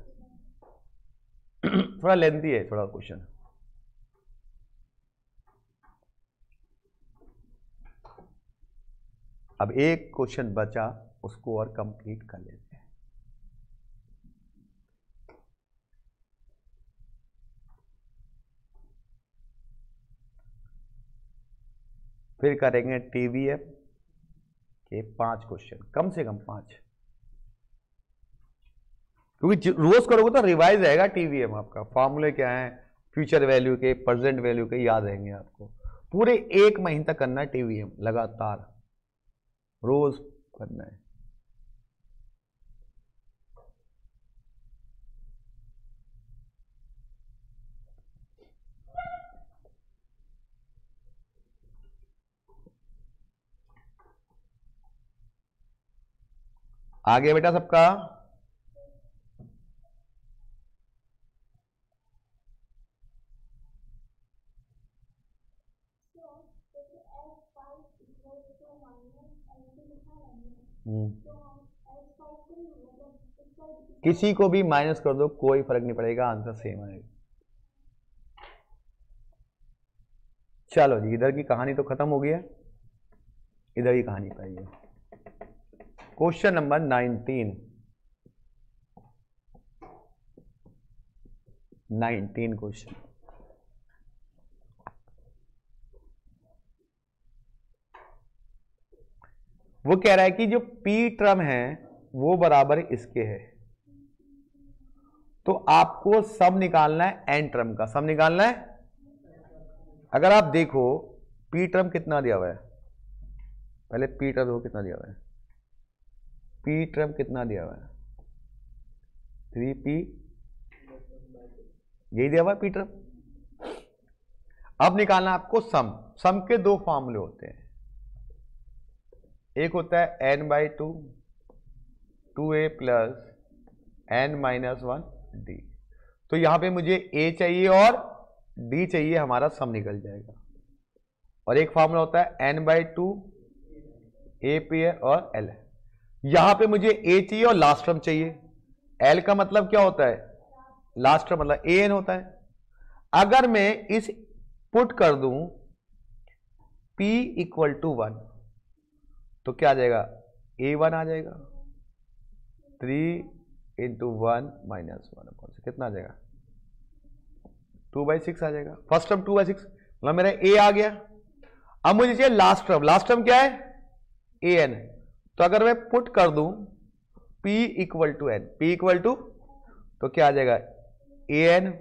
थोड़ा लेंथी है थोड़ा क्वेश्चन। अब एक क्वेश्चन बचा, उसको और कंप्लीट कर लेते हैं। फिर करेंगे टीवीएम के पांच क्वेश्चन, कम से कम पांच, क्योंकि रोज करोगे तो रिवाइज रहेगा टीवीएम, आपका फॉर्मूले क्या है, फ्यूचर वैल्यू के, प्रेजेंट वैल्यू के याद रहेंगे आपको। पूरे एक महीने तक करना है टीवीएम, लगातार रोज करना है। आगे बेटा सबका किसी को भी माइनस कर दो कोई फर्क नहीं पड़ेगा, आंसर सेम आएगा। चलो जी, इधर की कहानी तो खत्म हो गई है, इधर की कहानी पाइए। Question number nineteen, nineteen question. वो कह रहा है कि जो पी टर्म है वो बराबर इसके है, तो आपको सम निकालना है एन टर्म का, सम निकालना है। अगर आप देखो पी टर्म कितना दिया हुआ है, पहले पी टर्म देखो कितना दिया हुआ है, पी टर्म कितना दिया हुआ है, थ्री पी, यही दिया हुआ है पी टर्म। अब निकालना आपको सम। सम के दो फॉर्मूले होते हैं, एक होता है n by two, two A plus N minus one d. तो यहां पे मुझे ए चाहिए और डी चाहिए, हमारा सम निकल जाएगा। और एक फॉर्मूला होता है n by two, a P है और एल है। यहां पे मुझे ए चाहिए और लास्ट टर्म चाहिए। एल का मतलब क्या होता है, लास्ट टर्म मतलब ए एन होता है। अगर मैं इस पुट कर दूं P इक्वल टू वन, तो क्या आ जाएगा, ए वन आ जाएगा, three into one minus one upon से कितना आ जाएगा, टू बाई सिक्स आ जाएगा। First term two by six मतलब मेरा ए आ गया। अब मुझे चाहिए लास्ट टर्म, लास्ट टर्म क्या है, ए एन। तो अगर मैं पुट कर दूं P equal to n, P equal to तो क्या आ जाएगा, a n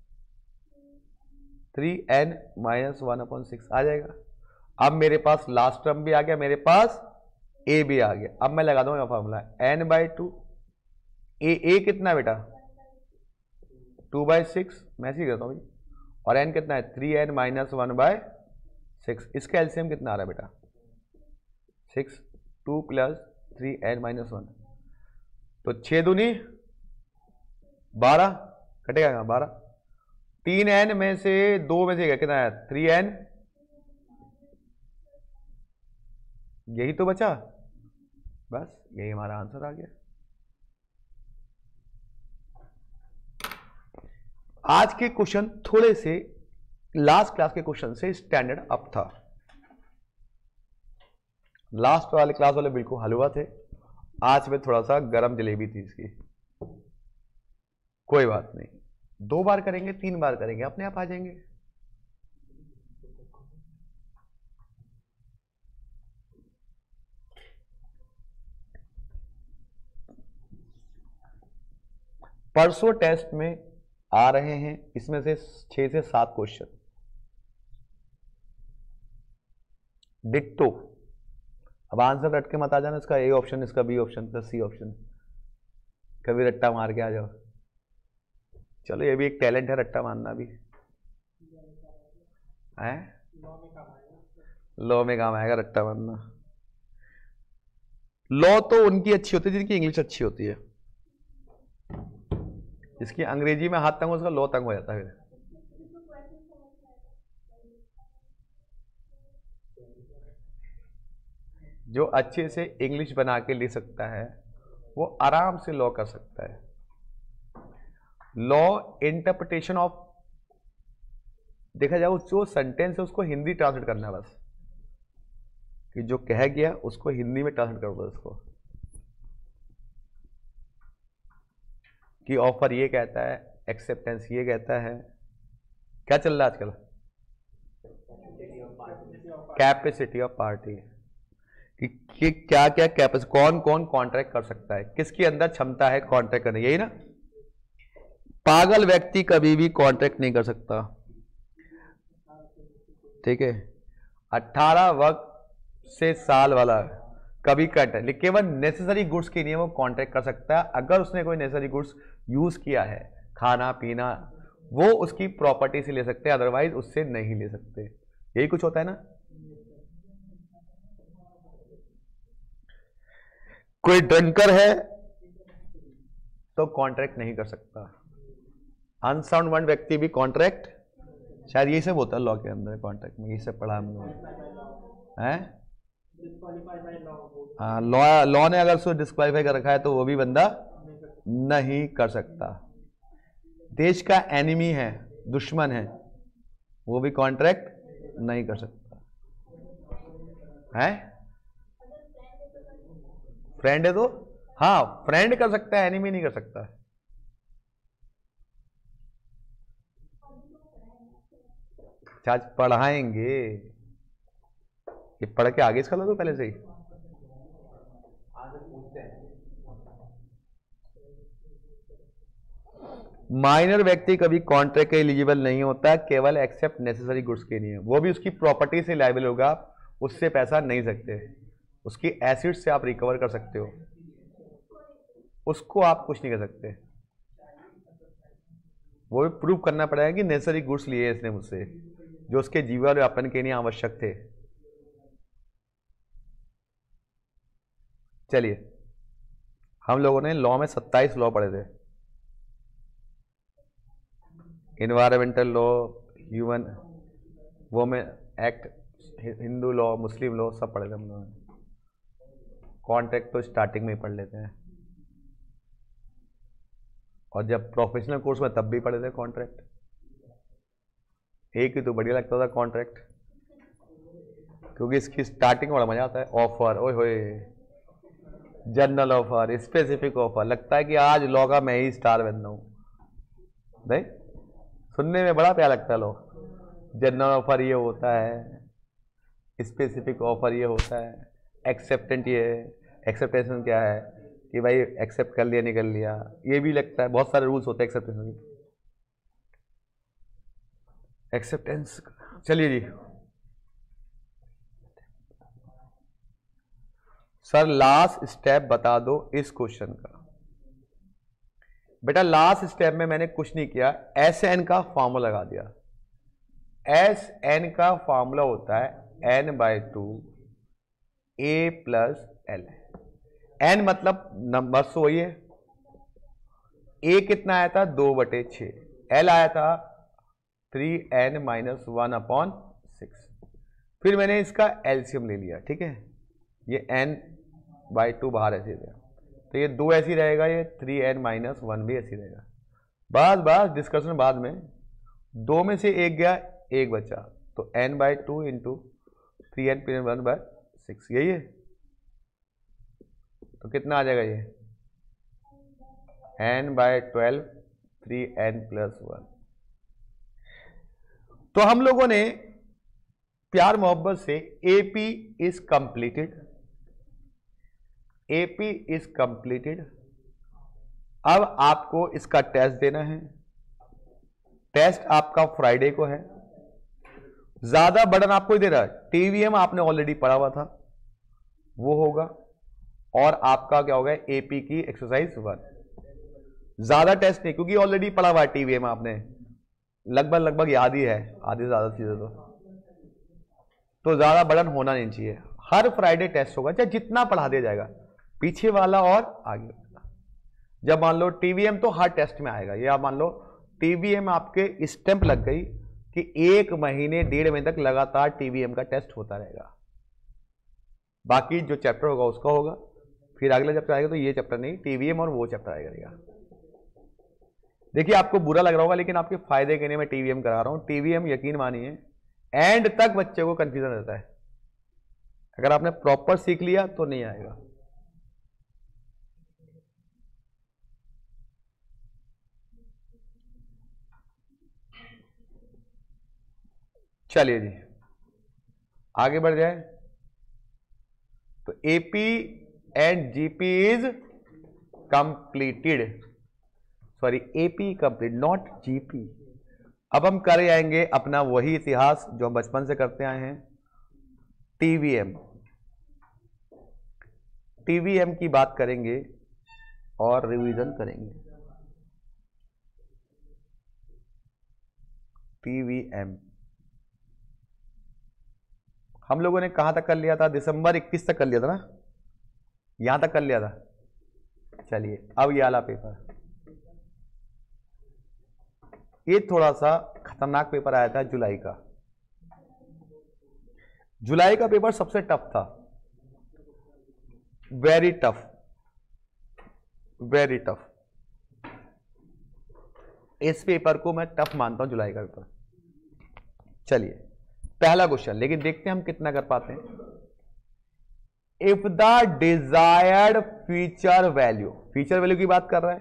three n minus one upon six आ जाएगा। अब मेरे पास लास्ट टर्म भी आ गया, मेरे पास ए भी आ गया। अब मैं लगा दूंगा formula n by two, a a कितना है बेटा, टू बाई सिक्स, मैं ऐसे ही करता हूँ, और एन कितना है, three n minus one by six. इसका एलसीएम कितना आ रहा है बेटा, six, two plus three n minus one, तो छह दूनी बारह, कटेगा कहां बारह, तीन एन में से दो में से कितना है, थ्री एन, यही तो बचा, बस यही हमारा आंसर आ गया। आज के क्वेश्चन थोड़े से लास्ट क्लास के क्वेश्चन से स्टैंडर्ड अप था। लास्ट वाले क्लास वाले बिल्कुल हलवा थे, आज में थोड़ा सा गरम जलेबी थी इसकी। कोई बात नहीं, दो बार करेंगे, तीन बार करेंगे, अपने आप आ जाएंगे। परसों टेस्ट में आ रहे हैं इसमें से छह से सात क्वेश्चन डिक्टो। अब आंसर रट के मत आ जाना, इसका ए ऑप्शन, इसका बी ऑप्शन, इसका सी ऑप्शन, कभी रट्टा मार के आ जाओ। चलो ये भी एक टैलेंट है, रट्टा मारना भी है, लॉ में काम आएगा रट्टा मारना। लॉ तो उनकी अच्छी होती है जिनकी इंग्लिश अच्छी होती है, जिसकी अंग्रेजी में हाथ तंग हो उसका लॉ तंग हो जाता है। जो अच्छे से इंग्लिश बना के लिख सकता है वो आराम से लॉ कर सकता है। लॉ इंटरप्रिटेशन ऑफ, देखा जाए जो सेंटेंस है उसको हिंदी ट्रांसलेट करना है बस, कि जो कह गया उसको हिंदी में ट्रांसलेट कर दो इसको, कि ऑफर ये कहता है, एक्सेप्टेंस ये कहता है। क्या चल रहा है आजकल, कैपेसिटी ऑफ पार्टी, कि, कि क्या क्या कैपेसिटी, कौन कौन कॉन्ट्रैक्ट कर सकता है, किसके अंदर क्षमता है कॉन्ट्रैक्ट करने, यही ना। पागल व्यक्ति कभी भी कॉन्ट्रैक्ट नहीं कर सकता, ठीक है। अठारह वर्ष से साल वाला कभी कट है, केवल नेसेसरी गुड्स के लिए वो कॉन्ट्रैक्ट कर सकता है। अगर उसने कोई नेसेसरी गुड्स यूज किया है, खाना पीना, वो उसकी प्रॉपर्टी से ले सकते हैं, अदरवाइज उससे नहीं ले सकते। यही कुछ होता है ना। कोई ड्रंकर है तो कॉन्ट्रैक्ट नहीं कर सकता। अनसाउंड वन व्यक्ति भी कॉन्ट्रैक्ट, शायद यही सब होता है लॉ के अंदर, कॉन्ट्रैक्ट में यही सब पढ़ा हम लोग हैं। हाँ, लॉ लॉ ने अगर उसको डिस्क्वालीफाई कर रखा है तो वो भी बंदा नहीं कर सकता। देश का एनिमी है, दुश्मन है, वो भी कॉन्ट्रैक्ट नहीं कर सकता है। फ्रेंड है तो हाँ, फ्रेंड कर सकता है, एनिमी नहीं कर सकता। आज पढ़ाएंगे, ये पढ़ के आगे इसका लो तो पहले से ही माइनर व्यक्ति कभी कॉन्ट्रैक्ट के एलिजिबल नहीं होता, केवल एक्सेप्ट नेसेसरी गुड्स के लिए, वो भी उसकी प्रॉपर्टी से लायबल होगा, उससे पैसा नहीं सकते, उसकी एसिड से आप रिकवर कर सकते हो, उसको आप कुछ नहीं कर सकते, वो भी प्रूव करना पड़ेगा कि नेसेसरी गुड्स लिए इसने मुझसे, जो उसके जीवन व्यापन के लिए आवश्यक थे। चलिए, हम लोगों ने लॉ में सत्ताईस लॉ पढ़े थे, environmental law, human women act, Hindu law, Muslim law, सब पढ़े थे हम लोगों ने। कॉन्ट्रैक्ट तो स्टार्टिंग में ही पढ़ लेते हैं, और जब प्रोफेशनल कोर्स में तब भी पढ़े थे कॉन्ट्रैक्ट। एक ही तो बढ़िया लगता था कॉन्ट्रैक्ट, क्योंकि इसकी स्टार्टिंग में बड़ा मजा आता है। ऑफर, ओए होए, जनरल ऑफर, स्पेसिफिक ऑफर, लगता है कि आज लॉ का मैं ही स्टार बन रहा हूं। नहीं, सुनने में बड़ा प्यारा लगता है लॉ। जनरल ऑफर ये होता है, स्पेसिफिक ऑफर ये होता है, एक्सेप्टेंट ये है, एक्सेप्टेंशन क्या है कि भाई एक्सेप्ट कर लिया नहीं कर लिया, ये भी लगता है। बहुत सारे रूल्स होते हैं एक्सेप्टेंशन के, एक्सेप्टेंस। चलिए जी सर, लास्ट स्टेप बता दो इस क्वेश्चन का। बेटा लास्ट स्टेप में मैंने कुछ नहीं किया, एस एन का फॉर्मूला लगा दिया। एस एन का फॉर्मूला होता है n by two A plus l. N मतलब नंबर सो ये, ए कितना आया था, दो बटे छ, एल आया था three n minus one upon six. फिर मैंने इसका एलसीएम ले लिया, ठीक है, ये एन बाई टू बाहर ऐसे रहेगा, तो ये दो ऐसी रहेगा, ये थ्री एन माइनस वन भी ऐसी रहेगा। बस बस डिस्कशन बाद में, दो में से एक गया, एक बचा, तो n by two into three n plus one by six, यही है। तो कितना आ जाएगा ये, n by twelve three n plus one. तो हम लोगों ने प्यार मोहब्बत से AP is completed, AP is completed. अब आपको इसका टेस्ट देना है। टेस्ट आपका फ्राइडे को है। ज्यादा बर्डन आपको ही दे रहा है, टीवीएम आपने ऑलरेडी पढ़ा हुआ था, वो होगा, और आपका क्या होगा, एपी की एक्सरसाइज वन। ज्यादा टेस्ट नहीं, क्योंकि ऑलरेडी पढ़ा हुआ है टीवीएम आपने, लगभग लगभग याद ही है, आधी से ज्यादा चीजें तो तो ज्यादा बर्डन होना नहीं चाहिए। हर फ्राइडे टेस्ट होगा, चाहे जितना पढ़ा दिया जाएगा, पीछे वाला और आगे वाला। जब मान लो टीवीएम तो हर टेस्ट में आएगा, ये आप मान लो टीवीएम आपके स्टैंप लग गई कि एक महीने डेढ़ महीने तक लगातार टीवीएम का टेस्ट होता रहेगा। बाकी जो चैप्टर होगा उसका होगा, फिर अगला चैप्टर आएगा तो ये चैप्टर नहीं, टीवीएम और वो चैप्टर आएगा। देखिए आपको बुरा लग रहा होगा, लेकिन आपके फायदे के लिए मैं टीवीएम करा रहा हूं। टीवीएम यकीन मानिए एंड तक बच्चे को कंफ्यूजन रहता है, अगर आपने प्रॉपर सीख लिया तो नहीं आएगा। चलिए जी आगे बढ़ जाए। तो AP and GP is completed, sorry AP complete not GP. अब हम कर आएंगे अपना वही इतिहास जो हम बचपन से करते आए हैं, टीवीएम। टीवीएम की बात करेंगे और रिवीजन करेंगे। टीवीएम हम लोगों ने कहां तक कर लिया था, दिसंबर इक्कीस तक कर लिया था ना, यहां तक कर लिया था। चलिए अब ये वाला पेपर, ये थोड़ा सा खतरनाक पेपर आया था जुलाई का। जुलाई का पेपर सबसे टफ था, वेरी टफ, वेरी टफ। इस पेपर को मैं टफ मानता हूं, जुलाई का पेपर। चलिए पहला क्वेश्चन, लेकिन देखते हैं हम कितना कर पाते हैं। If the desired future value, future value की बात कर रहा है,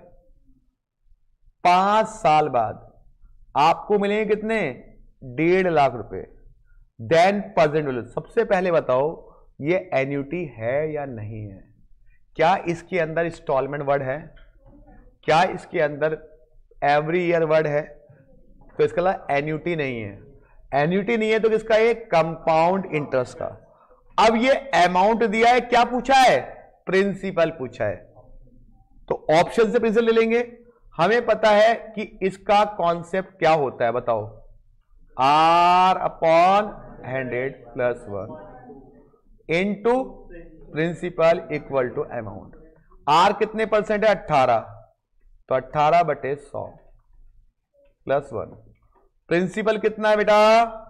पांच साल बाद आपको मिलेंगे कितने, डेढ़ लाख रुपए, देन प्रेजेंट वैल्यू। सबसे पहले बताओ ये एन्युटी है या नहीं है, क्या इसके अंदर इंस्टॉलमेंट वर्ड है, क्या इसके अंदर एवरी ईयर वर्ड है तो इसका एन्युटी नहीं है, एन्युटी नहीं है तो किसका ये कंपाउंड इंटरेस्ट का। अब ये अमाउंट दिया है, क्या पूछा है, प्रिंसिपल पूछा है, तो ऑप्शन से प्रिंसिपल ले लेंगे। हमें पता है कि इसका कॉन्सेप्ट क्या होता है, बताओ, R upon hundred plus one into principal equal to amount. R कितने परसेंट है, अट्ठारह, तो अट्ठारह बटे सौ प्लस वन। प्रिंसिपल कितना है बेटा,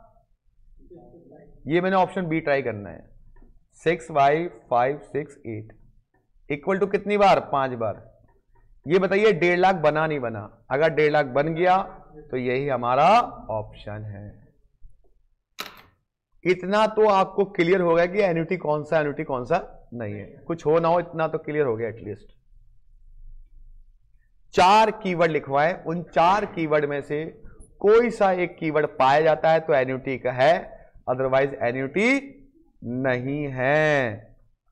ये मैंने ऑप्शन बी ट्राई करना है, six Y five six eight equal to कितनी बार, पांच बार। ये बताइए डेढ़ लाख बना नहीं बना, अगर डेढ़ लाख बन गया तो यही हमारा ऑप्शन है। इतना तो आपको क्लियर होगा कि एन्युटी कौन सा एन्युटी कौन सा नहीं है, कुछ हो ना हो इतना तो क्लियर हो गया एटलीस्ट। चार कीवर्ड लिखवाए, उन चार कीवर्ड में से कोई सा एक कीवर्ड पाया जाता है तो एन्युटी का है, अदरवाइज एन्युटी नहीं है।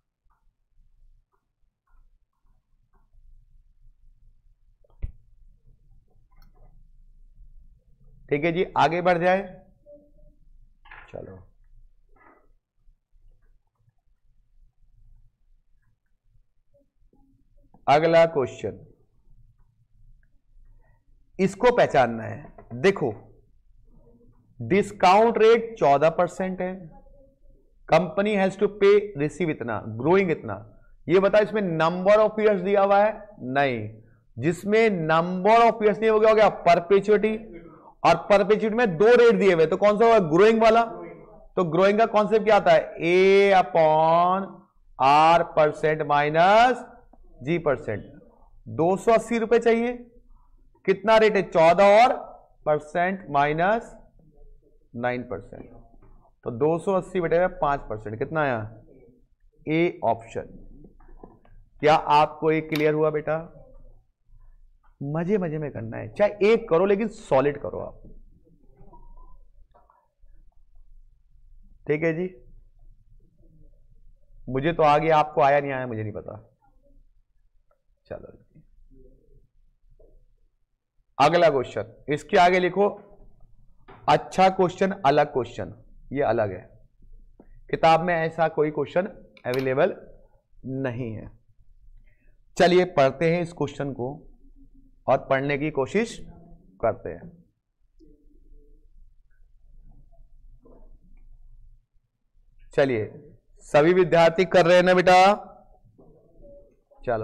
ठीक है जी, आगे बढ़ जाए, चलो अगला क्वेश्चन, इसको पहचानना है। देखो डिस्काउंट रेट चौदह परसेंट है, company has to pay receive इतना, ग्रोइंग इतना। ये बता इसमें नंबर ऑफ ईयर्स दिया हुआ है, नहीं, जिसमें नंबर ऑफ ईयर्स नहीं हो गया हो गया परपेचुइटी, और परपेचुइटी में दो रेट दिए हुए तो कौन सा होगा, ग्रोइंग वाला। तो ग्रोइंग का कॉन्सेप्ट क्या आता है, A upon R percent minus G percent. दो सौ अस्सी रुपए चाहिए, कितना रेट है, चौदह, और परसेंट माइनस नाइन परसेंट, तो दो सौ अस्सी बटे में पांच परसेंट, कितना आया, ए ऑप्शन। क्या आपको ये क्लियर हुआ बेटा, मजे मजे में करना है, चाहे एक करो लेकिन सॉलिड करो आप, ठीक है जी। मुझे तो आ गया, आपको आया नहीं आया मुझे नहीं पता। चलो अगला क्वेश्चन, इसके आगे लिखो अच्छा क्वेश्चन अलग क्वेश्चन, ये अलग है, किताब में ऐसा कोई क्वेश्चन अवेलेबल नहीं है। चलिए पढ़ते हैं इस क्वेश्चन को और पढ़ने की कोशिश करते हैं। चलिए सभी विद्यार्थी कर रहे हैं ना बेटा, चलो।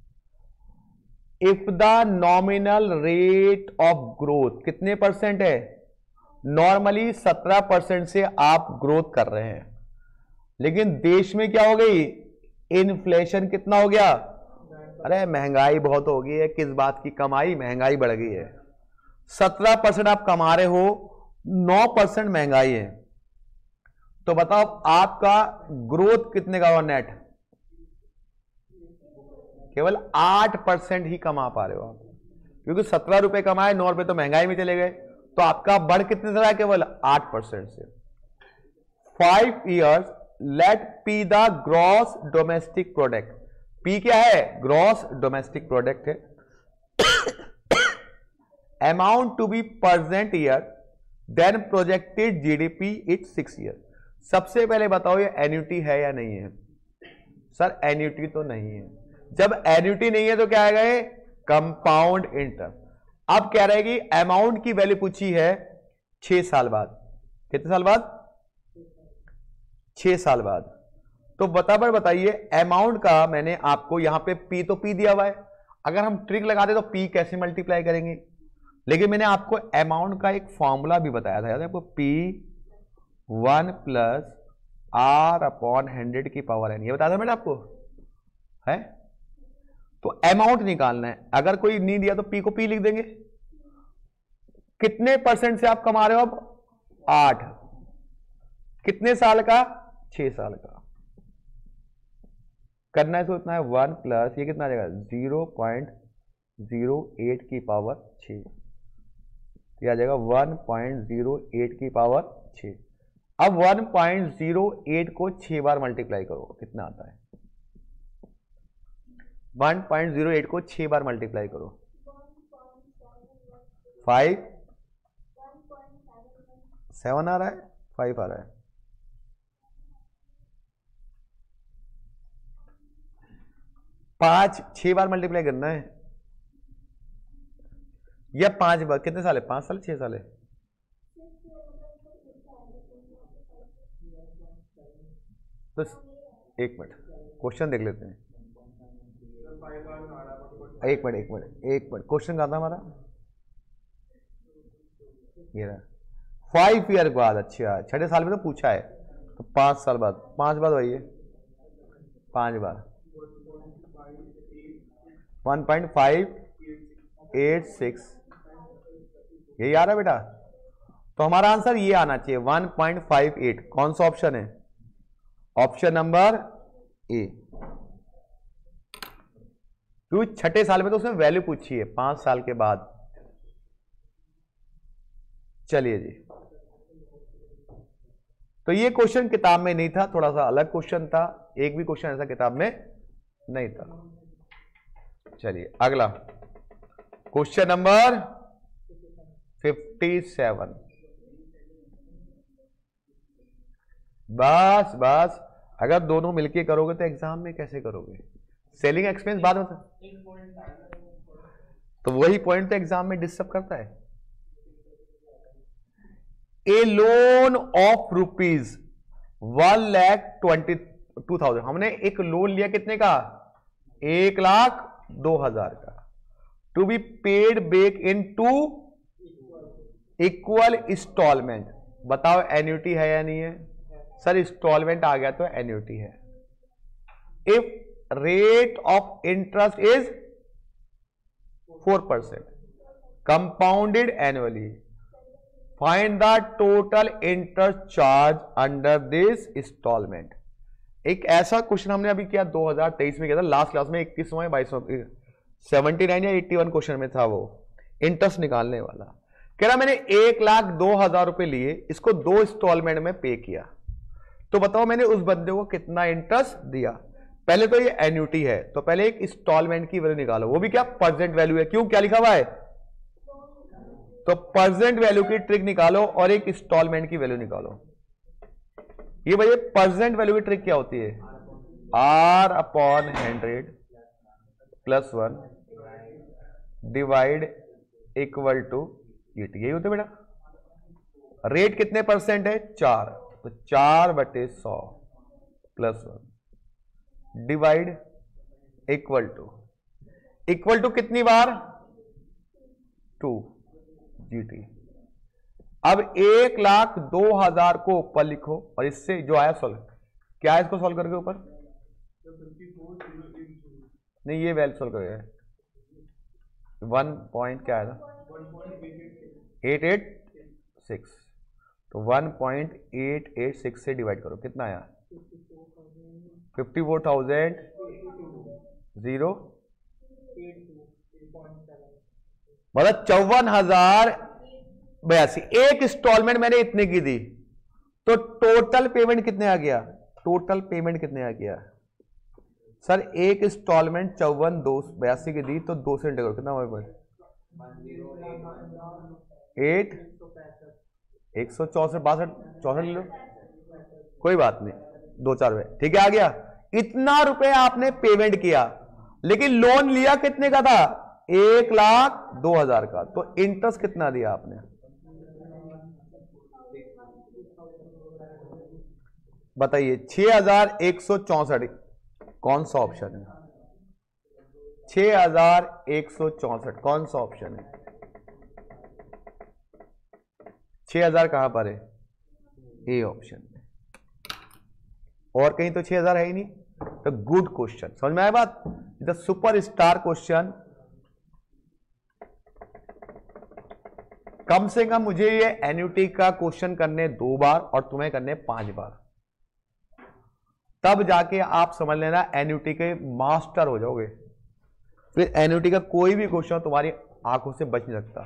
If the nominal rate of growth कितने परसेंट है, नॉर्मली सत्रह परसेंट से आप ग्रोथ कर रहे हैं, लेकिन देश में क्या हो गई, इन्फ्लेशन कितना हो गया, अरे महंगाई बहुत हो गई है, किस बात की कमाई, महंगाई बढ़ गई है। सत्रह परसेंट आप कमा रहे हो, नौ परसेंट महंगाई है, तो बताओ आपका ग्रोथ कितने का हुआ नेट, केवल आठ परसेंट ही कमा पा रहे हो आप, क्योंकि सत्रह रुपए कमाए, नौ रुपए तो महंगाई में चले गए, तो आपका बढ़ कितने से रहा है, केवल आठ परसेंट से। Five years let P the gross domestic product, P क्या है, ग्रॉस डोमेस्टिक प्रोडक्ट है, amount to be present year then projected GDP it six year. सबसे पहले बताओ ये एन्युटी है या नहीं है, सर एन्युटी तो नहीं है। जब एन्युटी नहीं है तो क्या आएगा, ये कंपाउंड इंटरेस्ट। अब कह रहे हैं कि अमाउंट की वैल्यू पूछी है छह साल बाद, कितने साल बाद, छह साल बाद। तो बराबर बताइए अमाउंट का, मैंने आपको यहां पे पी तो पी दिया हुआ है, अगर हम ट्रिक लगाते तो पी कैसे मल्टीप्लाई करेंगे, लेकिन मैंने आपको अमाउंट का एक फॉर्मूला भी बताया था, याद है आपको, P one plus R upon hundred की पावर एन, ये बताया था मैंने आपको, है। तो अमाउंट निकालना है, अगर कोई नहीं दिया तो पी को पी लिख देंगे। कितने परसेंट से आप कमा रहे हो अब, आठ, कितने साल का, छह साल का। करना है तो इतना है वन प्लस ये कितना आ जाएगा, जीरो पॉइंट जीरो एट की पावर छ, ये आ जाएगा वन पॉइंट जीरो एट की पावर छ। अब वन पॉइंट जीरो एट को छह बार मल्टीप्लाई करो, कितना आता है, वन पॉइंट जीरो एट को छह बार मल्टीप्लाई करो, फाइव सेवन आ रहा है, फाइव आ रहा है। पांच छह बार मल्टीप्लाई करना है या पांच बार? कितने साल है? पांच साल छह साल है? तो एक मिनट क्वेश्चन देख लेते हैं। एक मिनट एक मिनट एक मिनट क्वेश्चन कहा था हमारा? ये रहा, फाइव ईयर बाद। अच्छा, छठे साल में तो पूछा है, तो पांच साल बाद, पांच बार वही है, पांच बार one point five eight six, यही आ रहा है बेटा। तो हमारा आंसर ये आना चाहिए वन पॉइंट फाइव एट। कौन सा ऑप्शन है? Option number A. क्योंकि छठे साल में तो उसने वैल्यू पूछी है, पांच साल के बाद। चलिए जी, तो ये क्वेश्चन किताब में नहीं था, थोड़ा सा अलग क्वेश्चन था, एक भी क्वेश्चन ऐसा किताब में नहीं था। चलिए अगला क्वेश्चन नंबर फिफ्टी सेवन। बस बस, अगर दोनों मिलके करोगे तो एग्जाम में कैसे करोगे? सेलिंग एक्सपेंस बाद में, तो वही पॉइंट तो एग्जाम में डिस्टर्ब करता है। A loan of rupees one lakh twenty two thousand, हमने एक लोन लिया कितने का? एक लाख दो हजार का। To be paid back in two equal installment. बताओ एन्युटी है या नहीं है? सर इंस्टॉलमेंट आ गया तो एन्युटी है। If rate of interest is four percent compounded annually, find the total interest charge under this installment. एक ऐसा क्वेश्चन हमने अभी किया दो हज़ार तेईस में किया था, लास्ट क्लास में इक्कीसवां बाईसवां सेवेंटी नाइन या एट्टी वन क्वेश्चन में था, वो इंटरेस्ट निकालने वाला। कह रहा मैंने एक लाख दो हजार रुपए लिए, इसको दो इंस्टॉलमेंट में पे किया, तो बताओ मैंने उस बंदे को कितना इंटरेस्ट दिया। पहले तो ये एन्युटी है, तो पहले एक इंस्टॉलमेंट की वैल्यू निकालो, वो भी क्या? प्रेजेंट वैल्यू है। क्यों, क्या लिखा हुआ है? तो प्रेजेंट वैल्यू की ट्रिक निकालो और एक इंस्टॉलमेंट की वैल्यू निकालो। ये भैया प्रेजेंट वैल्यू की ट्रिक क्या होती है? R upon hundred plus one divide equal to ET, यही होता है बेटा। रेट कितने परसेंट है? चार, तो चार बटे सौ plus one divide equal to, equal to कितनी बार? To GT. अब एक लाख दो हजार को ऊपर लिखो और इससे जो आया सॉल्व, क्या है इसको सॉल्व करके ऊपर? नहीं, ये वैल्यू सॉल्व करेगा वन पॉइंट क्या आया था? एट एट सिक्स, तो one point eight eight six से डिवाइड करो, कितना आया? फिफ्टी फोर थाउजेंड जीरो, मतलब चौवन हजार बयासी। एक इंस्टॉलमेंट मैंने इतने की दी, तो टोटल पेमेंट कितने आ गया? टोटल पेमेंट कितने आ गया? सर एक इंस्टॉलमेंट चौवन दो बयासी की दी, तो दो से इंटू करो, कितना हुआ? एट एक सौ चौसठ बासठ चौसठ ले लो, कोई बात नहीं, दो चार रुपए ठीक है, आ गया। इतना रुपए आपने पेमेंट किया, लेकिन लोन लिया कितने का था? एक लाख दो हजार का, तो इंटरेस्ट कितना दिया आपने? बताइए, छह हजार एक सौ चौसठ कौन सा ऑप्शन है? छह हजार एक सौ चौसठ कौन सा ऑप्शन है? छह हजार कहां पर है? ए ऑप्शन में, और कहीं तो छह हजार है ही नहीं। तो गुड क्वेश्चन, समझ में आया बात? The super star question. कम से कम मुझे ये एन्युटी का क्वेश्चन करने दो बार और तुम्हें करने पांच बार, तब जाके आप समझ लेना एन्युटी के मास्टर हो जाओगे। फिर एन्युटी का कोई भी क्वेश्चन तुम्हारी आंखों से बच नहीं सकता।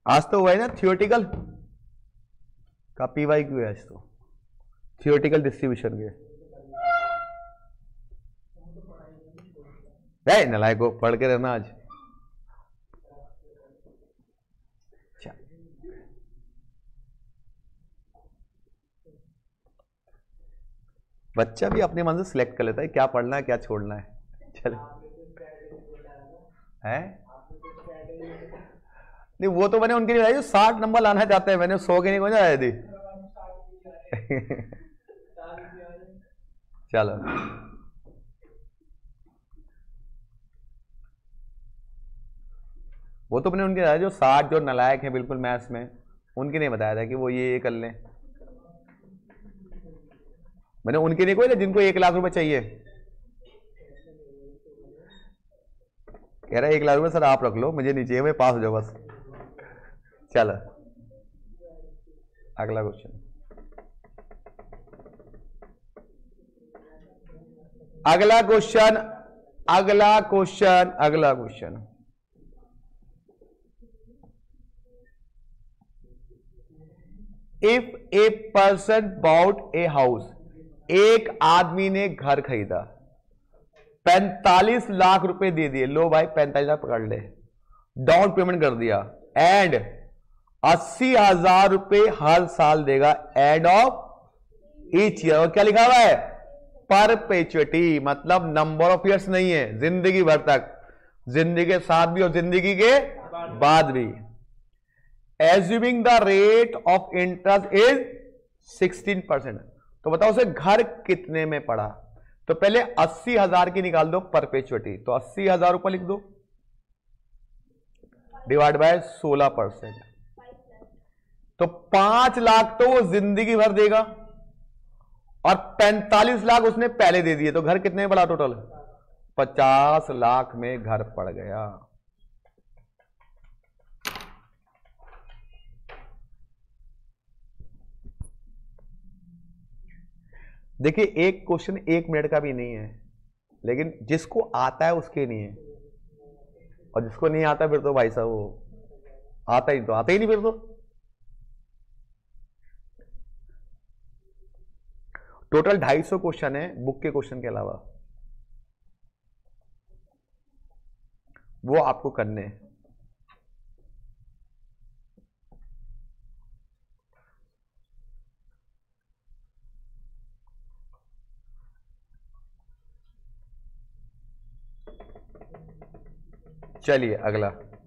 आज तो हुआ है ना थियोरेटिकल का पी वाई क्यू है आज तो थियोरेटिकल डिस्ट्रीब्यूशन के नलायक को पढ़ के रहना आज। बच्चा भी अपने मन से सिलेक्ट कर लेता है क्या पढ़ना है क्या छोड़ना है। चलो है नहीं वो तो मैंने उनके लिए जो साठ नंबर लाना चाहते हैं मैंने सौ के नहीं कौन आया थी। चलो वो तो मैंने उनके बताया जो साठ जो नालायक है बिल्कुल मैथ्स में उनके नहीं बताया था कि वो ये ये कर लें। मैंने उनके लिए कोई ना जिनको एक लाख रुपए चाहिए कह रहा है एक लाख रुपए सर आप रख लो मुझे नहीं चाहिए मैं पास हो जाओ बस। चलो अगला क्वेश्चन अगला क्वेश्चन अगला क्वेश्चन अगला question if a person bought a house एक आदमी ने घर खरीदा पैंतालीस लाख रुपए दे दिए लो भाई पैंतालीस लाख पकड़ ले डाउन पेमेंट कर दिया एंड अस्सी हजार रुपए हर साल देगा एंड ऑफ ईच ईयर। और क्या लिखा हुआ है परपेचुइटी मतलब नंबर ऑफ ईयर्स नहीं है जिंदगी भर तक जिंदगी के साथ भी और जिंदगी के बाद भी। Assuming the rate of interest is sixteen percent तो बताओ उसे घर कितने में पड़ा। तो पहले अस्सी हजार की निकाल दो परपेचुइटी तो अस्सी हजार रुपए लिख दो डिवाइड बाय सोलह परसेंट तो पांच लाख तो वो जिंदगी भर देगा और पैंतालीस लाख उसने पहले दे दिए तो घर कितने में पड़ा टोटल पचास लाख में घर पड़ गया। देखिए एक क्वेश्चन एक मिनट का भी नहीं है लेकिन जिसको आता है उसके नहीं है और जिसको नहीं आता फिर तो भाई साहब वो आता ही तो आता ही नहीं फिर तो। टोटल ढाई सौ क्वेश्चन है बुक के क्वेश्चन के अलावा वो आपको करने हैं। चलिए अगला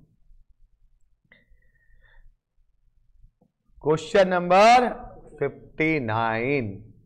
question number fifty nine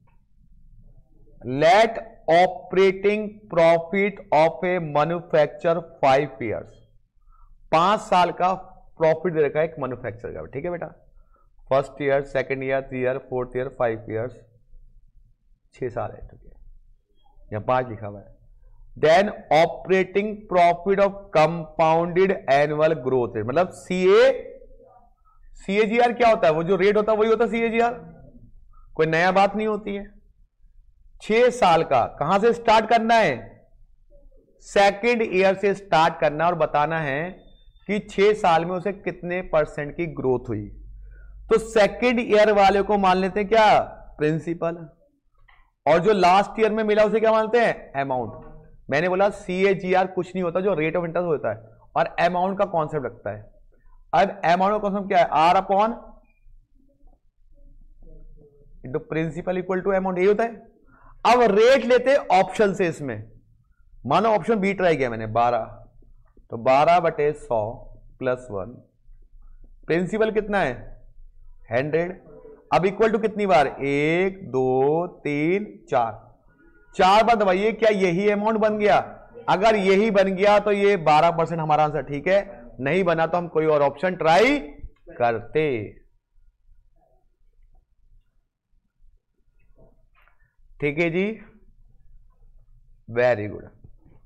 let operating profit of a manufacture five years पांच साल का प्रॉफिट दे रखा है एक मैन्युफैक्चर का। ठीक है बेटा first year second year three year fourth year five years छह साल है। ठीक है यहां पांच लिखा हुआ है। Then operating profit of compounded annual growth rate मतलब सीए सीएजीआर क्या होता है वो जो रेट होता है वही होता है सीएजीआर कोई नया बात नहीं होती है। छह साल का कहां से स्टार्ट करना है सेकंड ईयर से स्टार्ट करना और बताना है कि छह साल में उसे कितने परसेंट की ग्रोथ हुई। तो सेकंड ईयर वाले को मान लेते हैं क्या प्रिंसिपल और जो लास्ट ईयर में मिला उसे क्या मानते हैं अमाउंट। मैंने बोला सीएजीआर कुछ नहीं होता जो रेट ऑफ इंटरेस्ट होता है और अमाउंट का कॉन्सेप्ट रखता है। अब अमाउंट का कॉन्सेप्ट क्या है R upon into principal equal to amount ये होता है। अब रेट लेते ऑप्शन से इसमें मानो ऑप्शन बी ट्राई किया मैंने बारह तो बारह बटे सौ प्लस वन प्रिंसिपल कितना है हंड्रेड। अब इक्वल टू कितनी बार एक दो तीन चार चार बार दबाइए क्या यही अमाउंट बन गया। अगर यही बन गया तो ये बारह परसेंट हमारा आंसर ठीक है नहीं बना तो हम कोई और ऑप्शन ट्राई करते। ठीक है जी वेरी गुड।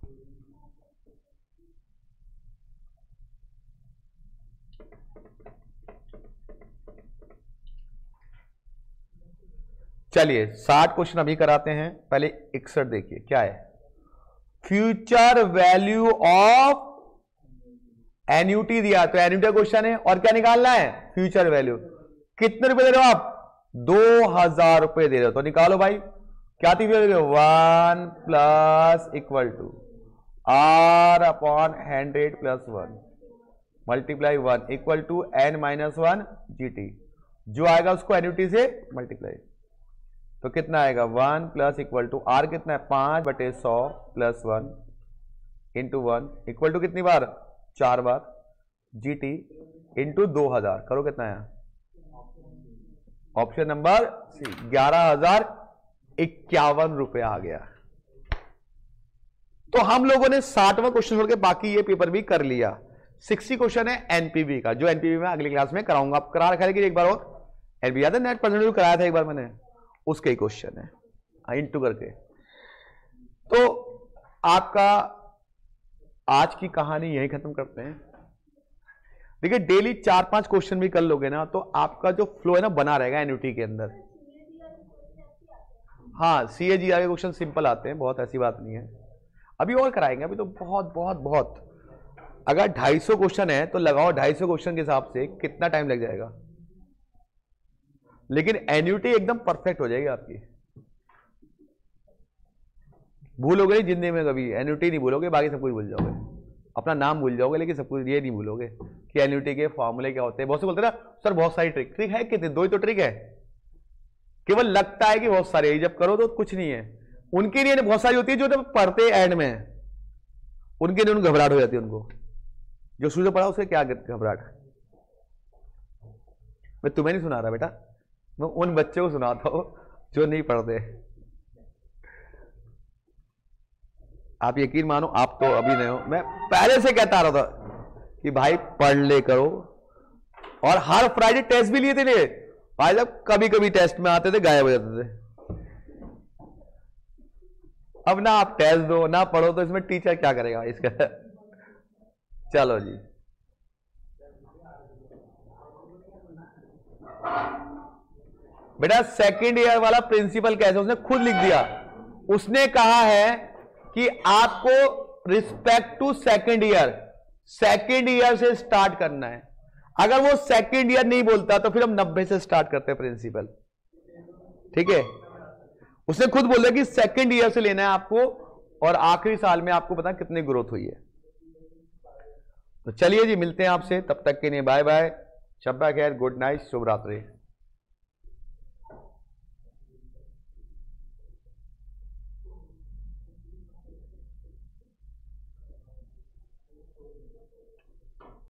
चलिए साठ क्वेश्चन अभी कराते हैं पहले इकसठ देखिए क्या है फ्यूचर वैल्यू ऑफ एन्यूटी दिया तो एन्यूटी का क्वेश्चन है, और क्या निकालना है, फ्यूचर वैल्यू। कितने रुपए दे रहे हो आप, दो हजार रुपए दे रहे हो, तो निकालो भाई। क्या थी one plus equal to R upon hundred plus one multiply one equal to N minus one G T, जो आएगा उसको एन्यूटी से मल्टीप्लाई, तो कितना आएगा one plus equal to R कितना है पांच बटे सौ plus one into one equal to कितनी बार, चार बार, जी टी इंटू दो हजार, करो कितना है, ऑप्शन नंबर सी ग्यारह हजार इक्यावन रुपए आ गया। तो हम लोगों ने साठवां क्वेश्चन छोड़ के बाकी ये पेपर भी कर लिया। सिक्सटी क्वेश्चन है एनपीवी का, जो एनपीवी में अगली क्लास में कराऊंगा, आप करा रखा है एक बार और, एनपीवी याद है, नेट परसेंटेज कराया था एक बार मैंने, उसके ही क्वेश्चन है इंटू करके। तो आपका आज की कहानी यही खत्म करते हैं। देखिए डेली चार पांच क्वेश्चन भी कर लोगे ना तो आपका जो फ्लो है ना बना रहेगा एन्युटी के अंदर। हाँ सी ए जी आर के क्वेश्चन सिंपल आते हैं, बहुत ऐसी बात नहीं है, अभी और कराएंगे, अभी तो बहुत बहुत बहुत। अगर ढाई सौ क्वेश्चन है तो लगाओ ढाई सौ क्वेश्चन के हिसाब से कितना टाइम लग जाएगा, लेकिन एन्युटी एकदम परफेक्ट हो जाएगी आपकी। भूलोगे नहीं जिंदगी में कभी, एन्युटी नहीं भूलोगे, बाकी सब कुछ भूल जाओगे, अपना नाम भूल जाओगे लेकिन सब कुछ ये नहीं भूलोगे कि एन्युटी के फॉर्मूले क्या होते हैं। बहुत से बोलते हैं ना सर बहुत सारी ट्रिक, ट्रिक है कितने, दो ही तो ट्रिक है, केवल लगता है कि बहुत सारे, जब करो तो कुछ नहीं है। उनके लिए बहुत सारी होती है जो जब पढ़ते एंड में, उनके लिए उनको घबराहट हो जाती है, उनको जो शुरू से पढ़ा उससे क्या घबराहट। मैं तुम्हें नहीं सुना रहा बेटा, मैं उन बच्चों को सुनाता हूं जो नहीं पढ़ते। आप यकीन मानो, आप तो अभी नहीं हो, मैं पहले से कहता रहा था कि भाई पढ़ ले करो, और हर फ्राइडे टेस्ट भी लिए थे लिए भाई, जब कभी कभी टेस्ट में आते थे गायब हो जाते थे। अब ना आप टेस्ट दो ना पढ़ो तो इसमें टीचर क्या करेगा इसका। चलो जी, बेटा सेकेंड ईयर वाला प्रिंसिपल कैसे, उसने खुद लिख दिया, उसने कहा है कि आपको respect to second year, second year से स्टार्ट करना है। अगर वो सेकेंड ईयर नहीं बोलता तो फिर हम नब्बे से स्टार्ट करते हैं प्रिंसिपल, ठीक है। उसने खुद बोला कि सेकेंड ईयर से लेना है आपको, और आखिरी साल में आपको पता कितनी ग्रोथ हुई है। तो चलिए जी, मिलते हैं आपसे, तब तक के लिए बाय बाय, शब्बा खैर, गुड नाइट, शुभ रात्रि।